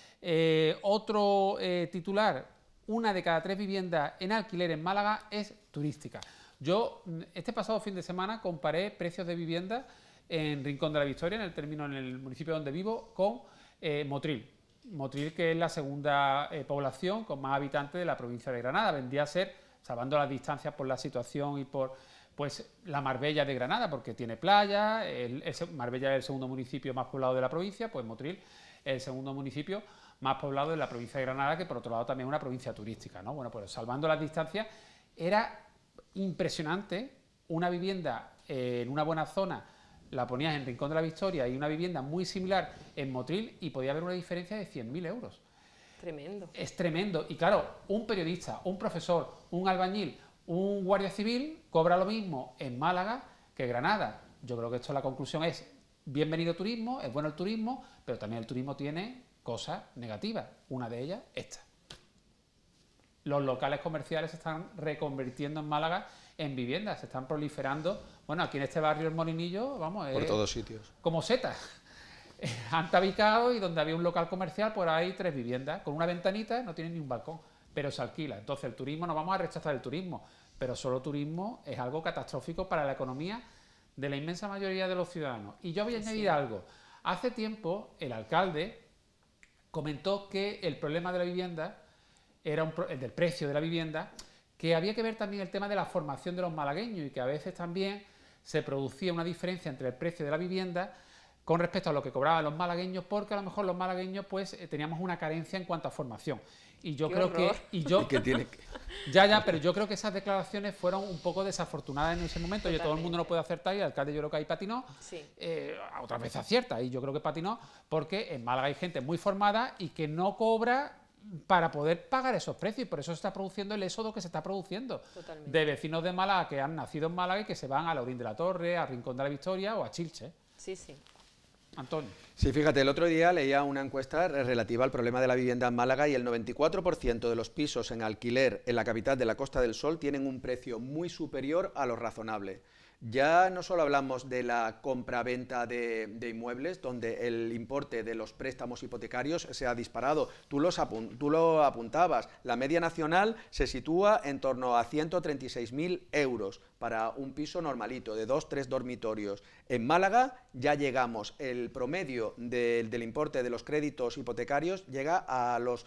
Otro titular, 1 de cada 3 viviendas en alquiler en Málaga es turística. Yo este pasado fin de semana comparé precios de vivienda en Rincón de la Victoria, en el municipio donde vivo, con Motril. Motril, que es la segunda población con más habitantes de la provincia de Granada. Vendría a ser, salvando las distancias por la situación y por pues la Marbella de Granada, porque tiene playa. Marbella es el segundo municipio más poblado de la provincia, pues Motril es el segundo municipio más poblado de la provincia de Granada, que por otro lado también es una provincia turística, ¿no? Bueno, pues salvando las distancias, era impresionante una vivienda en una buena zona. La ponías en Rincón de la Victoria y una vivienda muy similar en Motril y podía haber una diferencia de 100.000 euros. Tremendo. Es tremendo. Y claro, un periodista, un profesor, un albañil, un guardia civil cobra lo mismo en Málaga que Granada. Yo creo que esto, la conclusión es: bienvenido turismo, es bueno el turismo, pero también el turismo tiene cosas negativas. Una de ellas, esta. Los locales comerciales se están reconvirtiendo en Málaga en viviendas, se están proliferando. Bueno, aquí en este barrio El Molinillo, vamos, por todos sitios. Como setas. Han tabicado, y donde había un local comercial, pues hay 3 viviendas, con una ventanita, no tienen ni un balcón, pero se alquila. Entonces el turismo, no vamos a rechazar el turismo, pero solo turismo es algo catastrófico para la economía de la inmensa mayoría de los ciudadanos. Y yo voy a añadir algo. Hace tiempo el alcalde comentó que el problema de la vivienda era el del precio de la vivienda, que había que ver también el tema de la formación de los malagueños, y que a veces también se producía una diferencia entre el precio de la vivienda con respecto a lo que cobraban los malagueños, porque a lo mejor los malagueños pues teníamos una carencia en cuanto a formación. Y yo creo que... pero yo creo que esas declaraciones fueron un poco desafortunadas en ese momento. Oye, todo el mundo no puede acertar, y el alcalde yo creo que ahí patinó. Sí. Otras veces acierta, y yo creo que patinó porque en Málaga hay gente muy formada y que no cobra para poder pagar esos precios, y por eso se está produciendo el éxodo que se está produciendo. Totalmente. De vecinos de Málaga que han nacido en Málaga y que se van a Laurín de la Torre, a Rincón de la Victoria o a Chilche. Sí, sí. Antonio. Sí, fíjate, el otro día leía una encuesta relativa al problema de la vivienda en Málaga y el 94% de los pisos en alquiler en la capital de la Costa del Sol tienen un precio muy superior a lo razonable. Ya no solo hablamos de la compra-venta de inmuebles, donde el importe de los préstamos hipotecarios se ha disparado. Tú lo apuntabas, la media nacional se sitúa en torno a 136.000 euros para un piso normalito, de 2-3 dormitorios. En Málaga ya llegamos, el promedio del importe de los créditos hipotecarios llega a los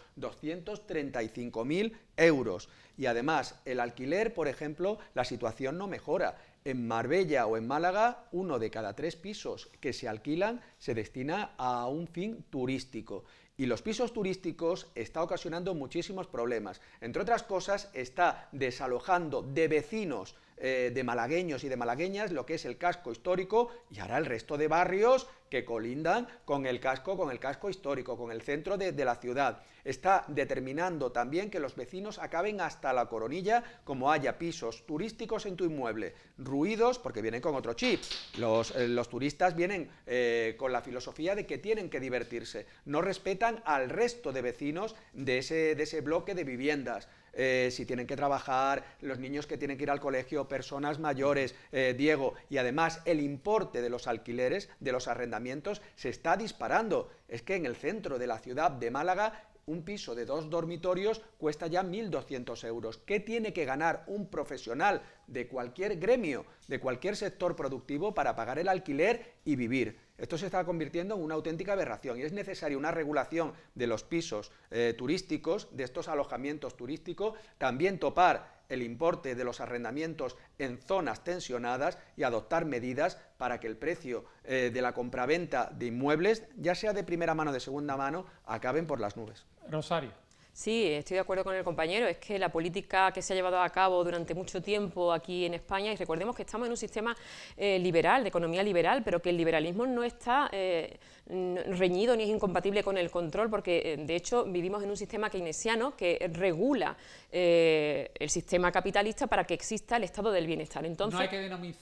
235.000 euros. Y además, el alquiler, por ejemplo, la situación no mejora. En Marbella o en Málaga, 1 de cada 3 pisos que se alquilan se destina a un fin turístico. Y los pisos turísticos está ocasionando muchísimos problemas. Entre otras cosas, está desalojando de vecinos, de malagueños y de malagueñas, lo que es el casco histórico, y ahora el resto de barrios que colindan con el casco histórico, con el centro de la ciudad. Está determinando también que los vecinos acaben hasta la coronilla, como haya pisos turísticos en tu inmueble. Ruidos, porque vienen con otro chip. Los turistas vienen con la filosofía de que tienen que divertirse. No respetan al resto de vecinos de ese bloque de viviendas. Si tienen que trabajar, los niños que tienen que ir al colegio, personas mayores, Diego, y además el importe de los alquileres, de los arrendamientos, se está disparando. Es que en el centro de la ciudad de Málaga un piso de 2 dormitorios cuesta ya 1.200 euros. ¿Qué tiene que ganar un profesional de cualquier gremio, de cualquier sector productivo para pagar el alquiler y vivir? Esto se está convirtiendo en una auténtica aberración y es necesaria una regulación de los pisos turísticos, de estos alojamientos turísticos, también topar el importe de los arrendamientos en zonas tensionadas y adoptar medidas para que el precio de la compraventa de inmuebles, ya sea de primera mano o de segunda mano, acaben por las nubes. Rosario. Sí, estoy de acuerdo con el compañero, es que la política que se ha llevado a cabo durante mucho tiempo aquí en España, y recordemos que estamos en un sistema liberal, de economía liberal, pero que el liberalismo no está reñido ni es incompatible con el control, porque de hecho vivimos en un sistema keynesiano que regula el sistema capitalista para que exista el estado del bienestar. Entonces, no hay que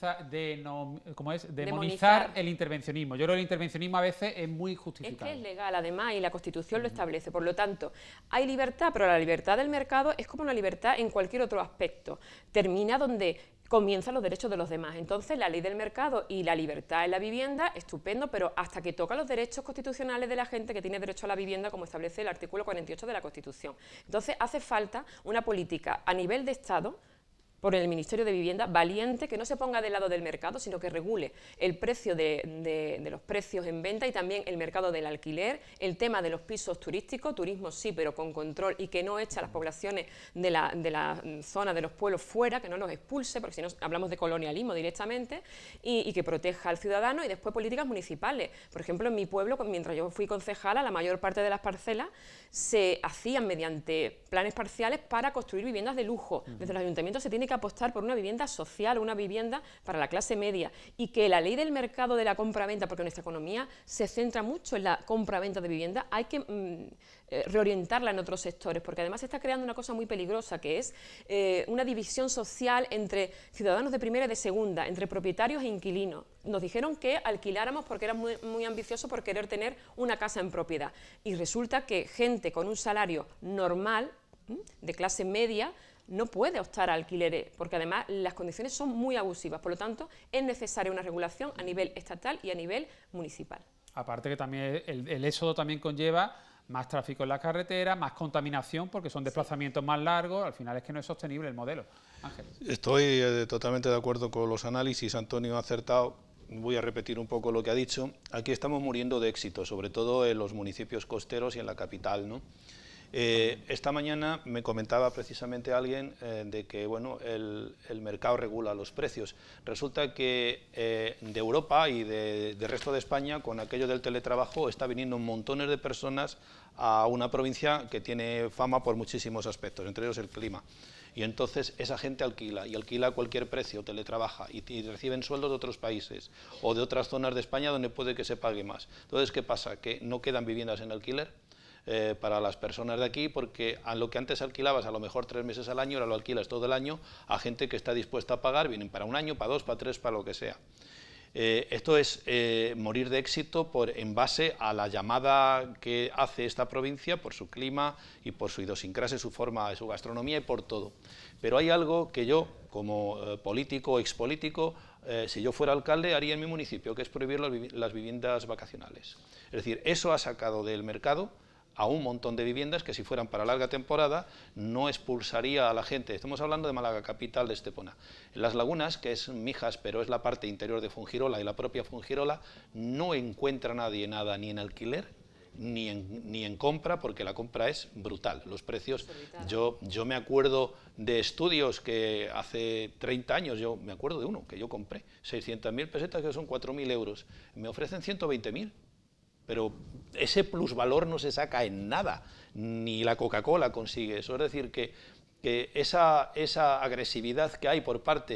demonizar el intervencionismo. Yo creo que el intervencionismo a veces es muy justificado. Es que es legal además y la Constitución lo establece, por lo tanto, hay libertad, pero la libertad del mercado es como una libertad en cualquier otro aspecto. Termina donde comienzan los derechos de los demás. Entonces, la ley del mercado y la libertad en la vivienda, estupendo, pero hasta que toca los derechos constitucionales de la gente que tiene derecho a la vivienda, como establece el artículo 48 de la Constitución. Entonces, hace falta una política a nivel de Estado, por el Ministerio de Vivienda, valiente, que no se ponga del lado del mercado, sino que regule el precio de los precios en venta y también el mercado del alquiler, el tema de los pisos turísticos, turismo sí, pero con control, y que no eche a las poblaciones de la zona de los pueblos fuera, que no los expulse, porque si no hablamos de colonialismo directamente, y que proteja al ciudadano, y después políticas municipales. Por ejemplo, en mi pueblo, mientras yo fui concejala, la mayor parte de las parcelas se hacían mediante planes parciales para construir viviendas de lujo. Desde el ayuntamiento se tiene que apostar por una vivienda social, una vivienda para la clase media, y que la ley del mercado de la compra-venta, porque nuestra economía se centra mucho en la compra-venta de vivienda, hay que reorientarla en otros sectores, porque además se está creando una cosa muy peligrosa, que es una división social entre ciudadanos de primera y de segunda, entre propietarios e inquilinos. Nos dijeron que alquiláramos porque era muy ambicioso por querer tener una casa en propiedad, y resulta que gente con un salario normal, de clase media, no puede optar a alquileres, porque además las condiciones son muy abusivas. Por lo tanto, es necesaria una regulación a nivel estatal y a nivel municipal. Aparte que también el éxodo también conlleva más tráfico en la carretera, más contaminación, porque son desplazamientos más largos, al final es que no es sostenible el modelo. Ángel. Estoy totalmente de acuerdo con los análisis, Antonio ha acertado. Voy a repetir un poco lo que ha dicho. Aquí estamos muriendo de éxito, sobre todo en los municipios costeros y en la capital, ¿no? Esta mañana me comentaba precisamente alguien de que bueno, el mercado regula los precios. Resulta que de Europa y del resto de España, con aquello del teletrabajo, está viniendo montones de personas a una provincia que tiene fama por muchísimos aspectos, entre ellos el clima. Y entonces esa gente alquila, y alquila a cualquier precio, teletrabaja, y reciben sueldos de otros países o de otras zonas de España donde puede que se pague más. Entonces, ¿qué pasa? Que no quedan viviendas en alquiler. para las personas de aquí, porque a lo que antes alquilabas a lo mejor 3 meses al año, ahora lo alquilas todo el año a gente que está dispuesta a pagar, vienen para 1 año, para 2, para 3, para lo que sea. Esto es morir de éxito en base a la llamada que hace esta provincia por su clima y por su idiosincrasia, su forma, su gastronomía y por todo. Pero hay algo que yo, como político o expolítico, si yo fuera alcalde, haría en mi municipio, que es prohibir las viviendas vacacionales. Es decir, eso ha sacado del mercado a un montón de viviendas que si fueran para larga temporada no expulsaría a la gente. Estamos hablando de Málaga capital, de Estepona. En Las Lagunas, que es Mijas, pero es la parte interior de Fungirola, y la propia Fungirola no encuentra nadie nada ni en alquiler ni en compra, porque la compra es brutal. Los precios, yo me acuerdo de estudios que hace 30 años, yo me acuerdo de uno que yo compré, 600.000 pesetas, que son 4.000 euros, me ofrecen 120.000. Pero ese plusvalor no se saca en nada, ni la Coca-Cola consigue eso. Es decir, que esa agresividad que hay por parte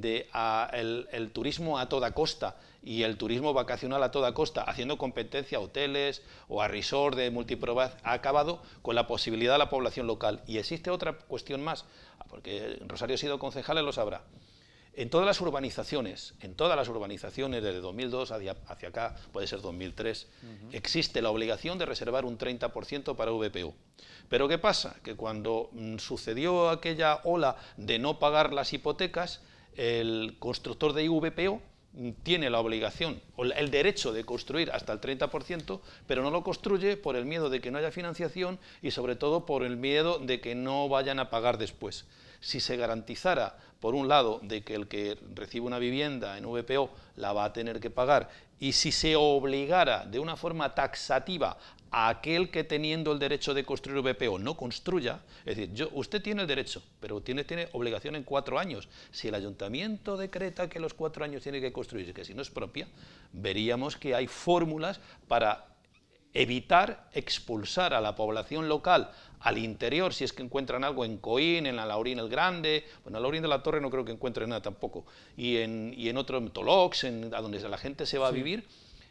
del turismo a toda costa y el turismo vacacional a toda costa, haciendo competencia a hoteles o a resort de multipropiedad, ha acabado con la posibilidad de la población local. Y existe otra cuestión más, porque Rosario ha sido concejal y lo sabrá. En todas las urbanizaciones, desde 2002 hacia acá, puede ser 2003, existe la obligación de reservar un 30% para VPO. Pero ¿qué pasa? Que cuando sucedió aquella ola de no pagar las hipotecas, el constructor de VPO tiene la obligación, o el derecho de construir hasta el 30%, pero no lo construye por el miedo de que no haya financiación y sobre todo por el miedo de que no vayan a pagar después. Si se garantizara, por un lado, de que el que recibe una vivienda en VPO la va a tener que pagar, y si se obligara de una forma taxativa a aquel que teniendo el derecho de construir VPO no construya, es decir, usted tiene el derecho, pero tiene obligación en 4 años. Si el ayuntamiento decreta que los 4 años tiene que construir, que si no es propia, veríamos que hay fórmulas para evitar expulsar a la población local al interior, si es que encuentran algo en Coín, en la Laurín el Grande, bueno, en Laurín de la Torre no creo que encuentren nada tampoco, y en otro, en Tolox, a donde la gente se va a vivir,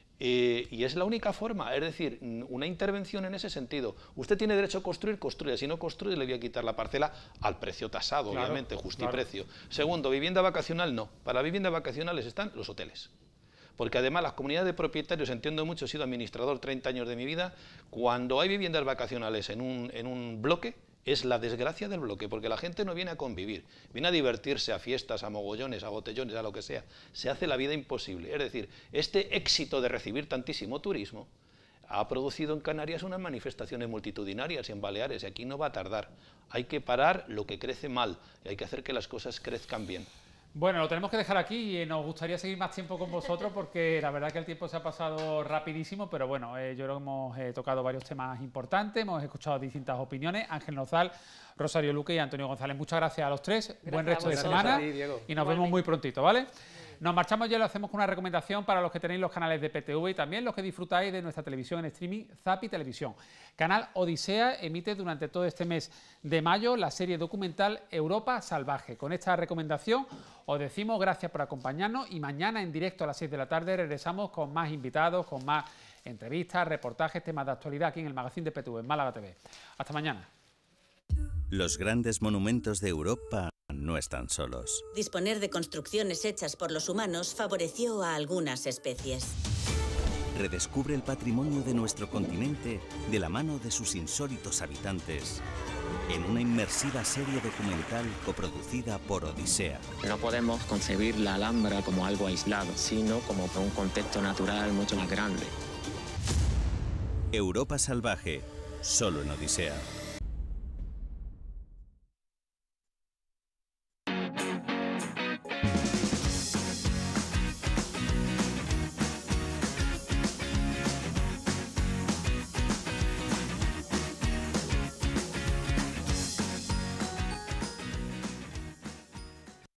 y es la única forma, es decir, una intervención en ese sentido. Usted tiene derecho a construir, construya, si no construye le voy a quitar la parcela al precio tasado, claro, obviamente, justiprecio. Claro. Segundo, vivienda vacacional no, para viviendas vacacionales están los hoteles. Porque además las comunidades de propietarios, entiendo mucho, he sido administrador 30 años de mi vida, cuando hay viviendas vacacionales en un bloque, es la desgracia del bloque, porque la gente no viene a convivir, viene a divertirse, a fiestas, a mogollones, a botellones, a lo que sea, se hace la vida imposible. Es decir, este éxito de recibir tantísimo turismo ha producido en Canarias unas manifestaciones multitudinarias y en Baleares, y aquí no va a tardar. Hay que parar lo que crece mal, y hay que hacer que las cosas crezcan bien. Bueno, lo tenemos que dejar aquí y nos gustaría seguir más tiempo con vosotros porque la verdad que el tiempo se ha pasado rapidísimo, pero bueno, yo creo que hemos tocado varios temas importantes, hemos escuchado distintas opiniones. Ángel Nozal, Rosario Luque y Antonio González, muchas gracias a los tres, gracias, buen resto de semana y nos vemos muy prontito, ¿vale? Nos marchamos ya y lo hacemos con una recomendación para los que tenéis los canales de PTV y también los que disfrutáis de nuestra televisión en streaming, Zapi Televisión. Canal Odisea emite durante todo este mes de mayo la serie documental Europa Salvaje. Con esta recomendación os decimos gracias por acompañarnos y mañana en directo a las 6 de la tarde regresamos con más invitados, con más entrevistas, reportajes, temas de actualidad aquí en el magazine de PTV, en Málaga TV. Hasta mañana. Los grandes monumentos de Europa no están solos. Disponer de construcciones hechas por los humanos favoreció a algunas especies. Redescubre el patrimonio de nuestro continente de la mano de sus insólitos habitantes en una inmersiva serie documental coproducida por Odisea. No podemos concebir la Alhambra como algo aislado, sino como un contexto natural mucho más grande. Europa Salvaje, solo en Odisea.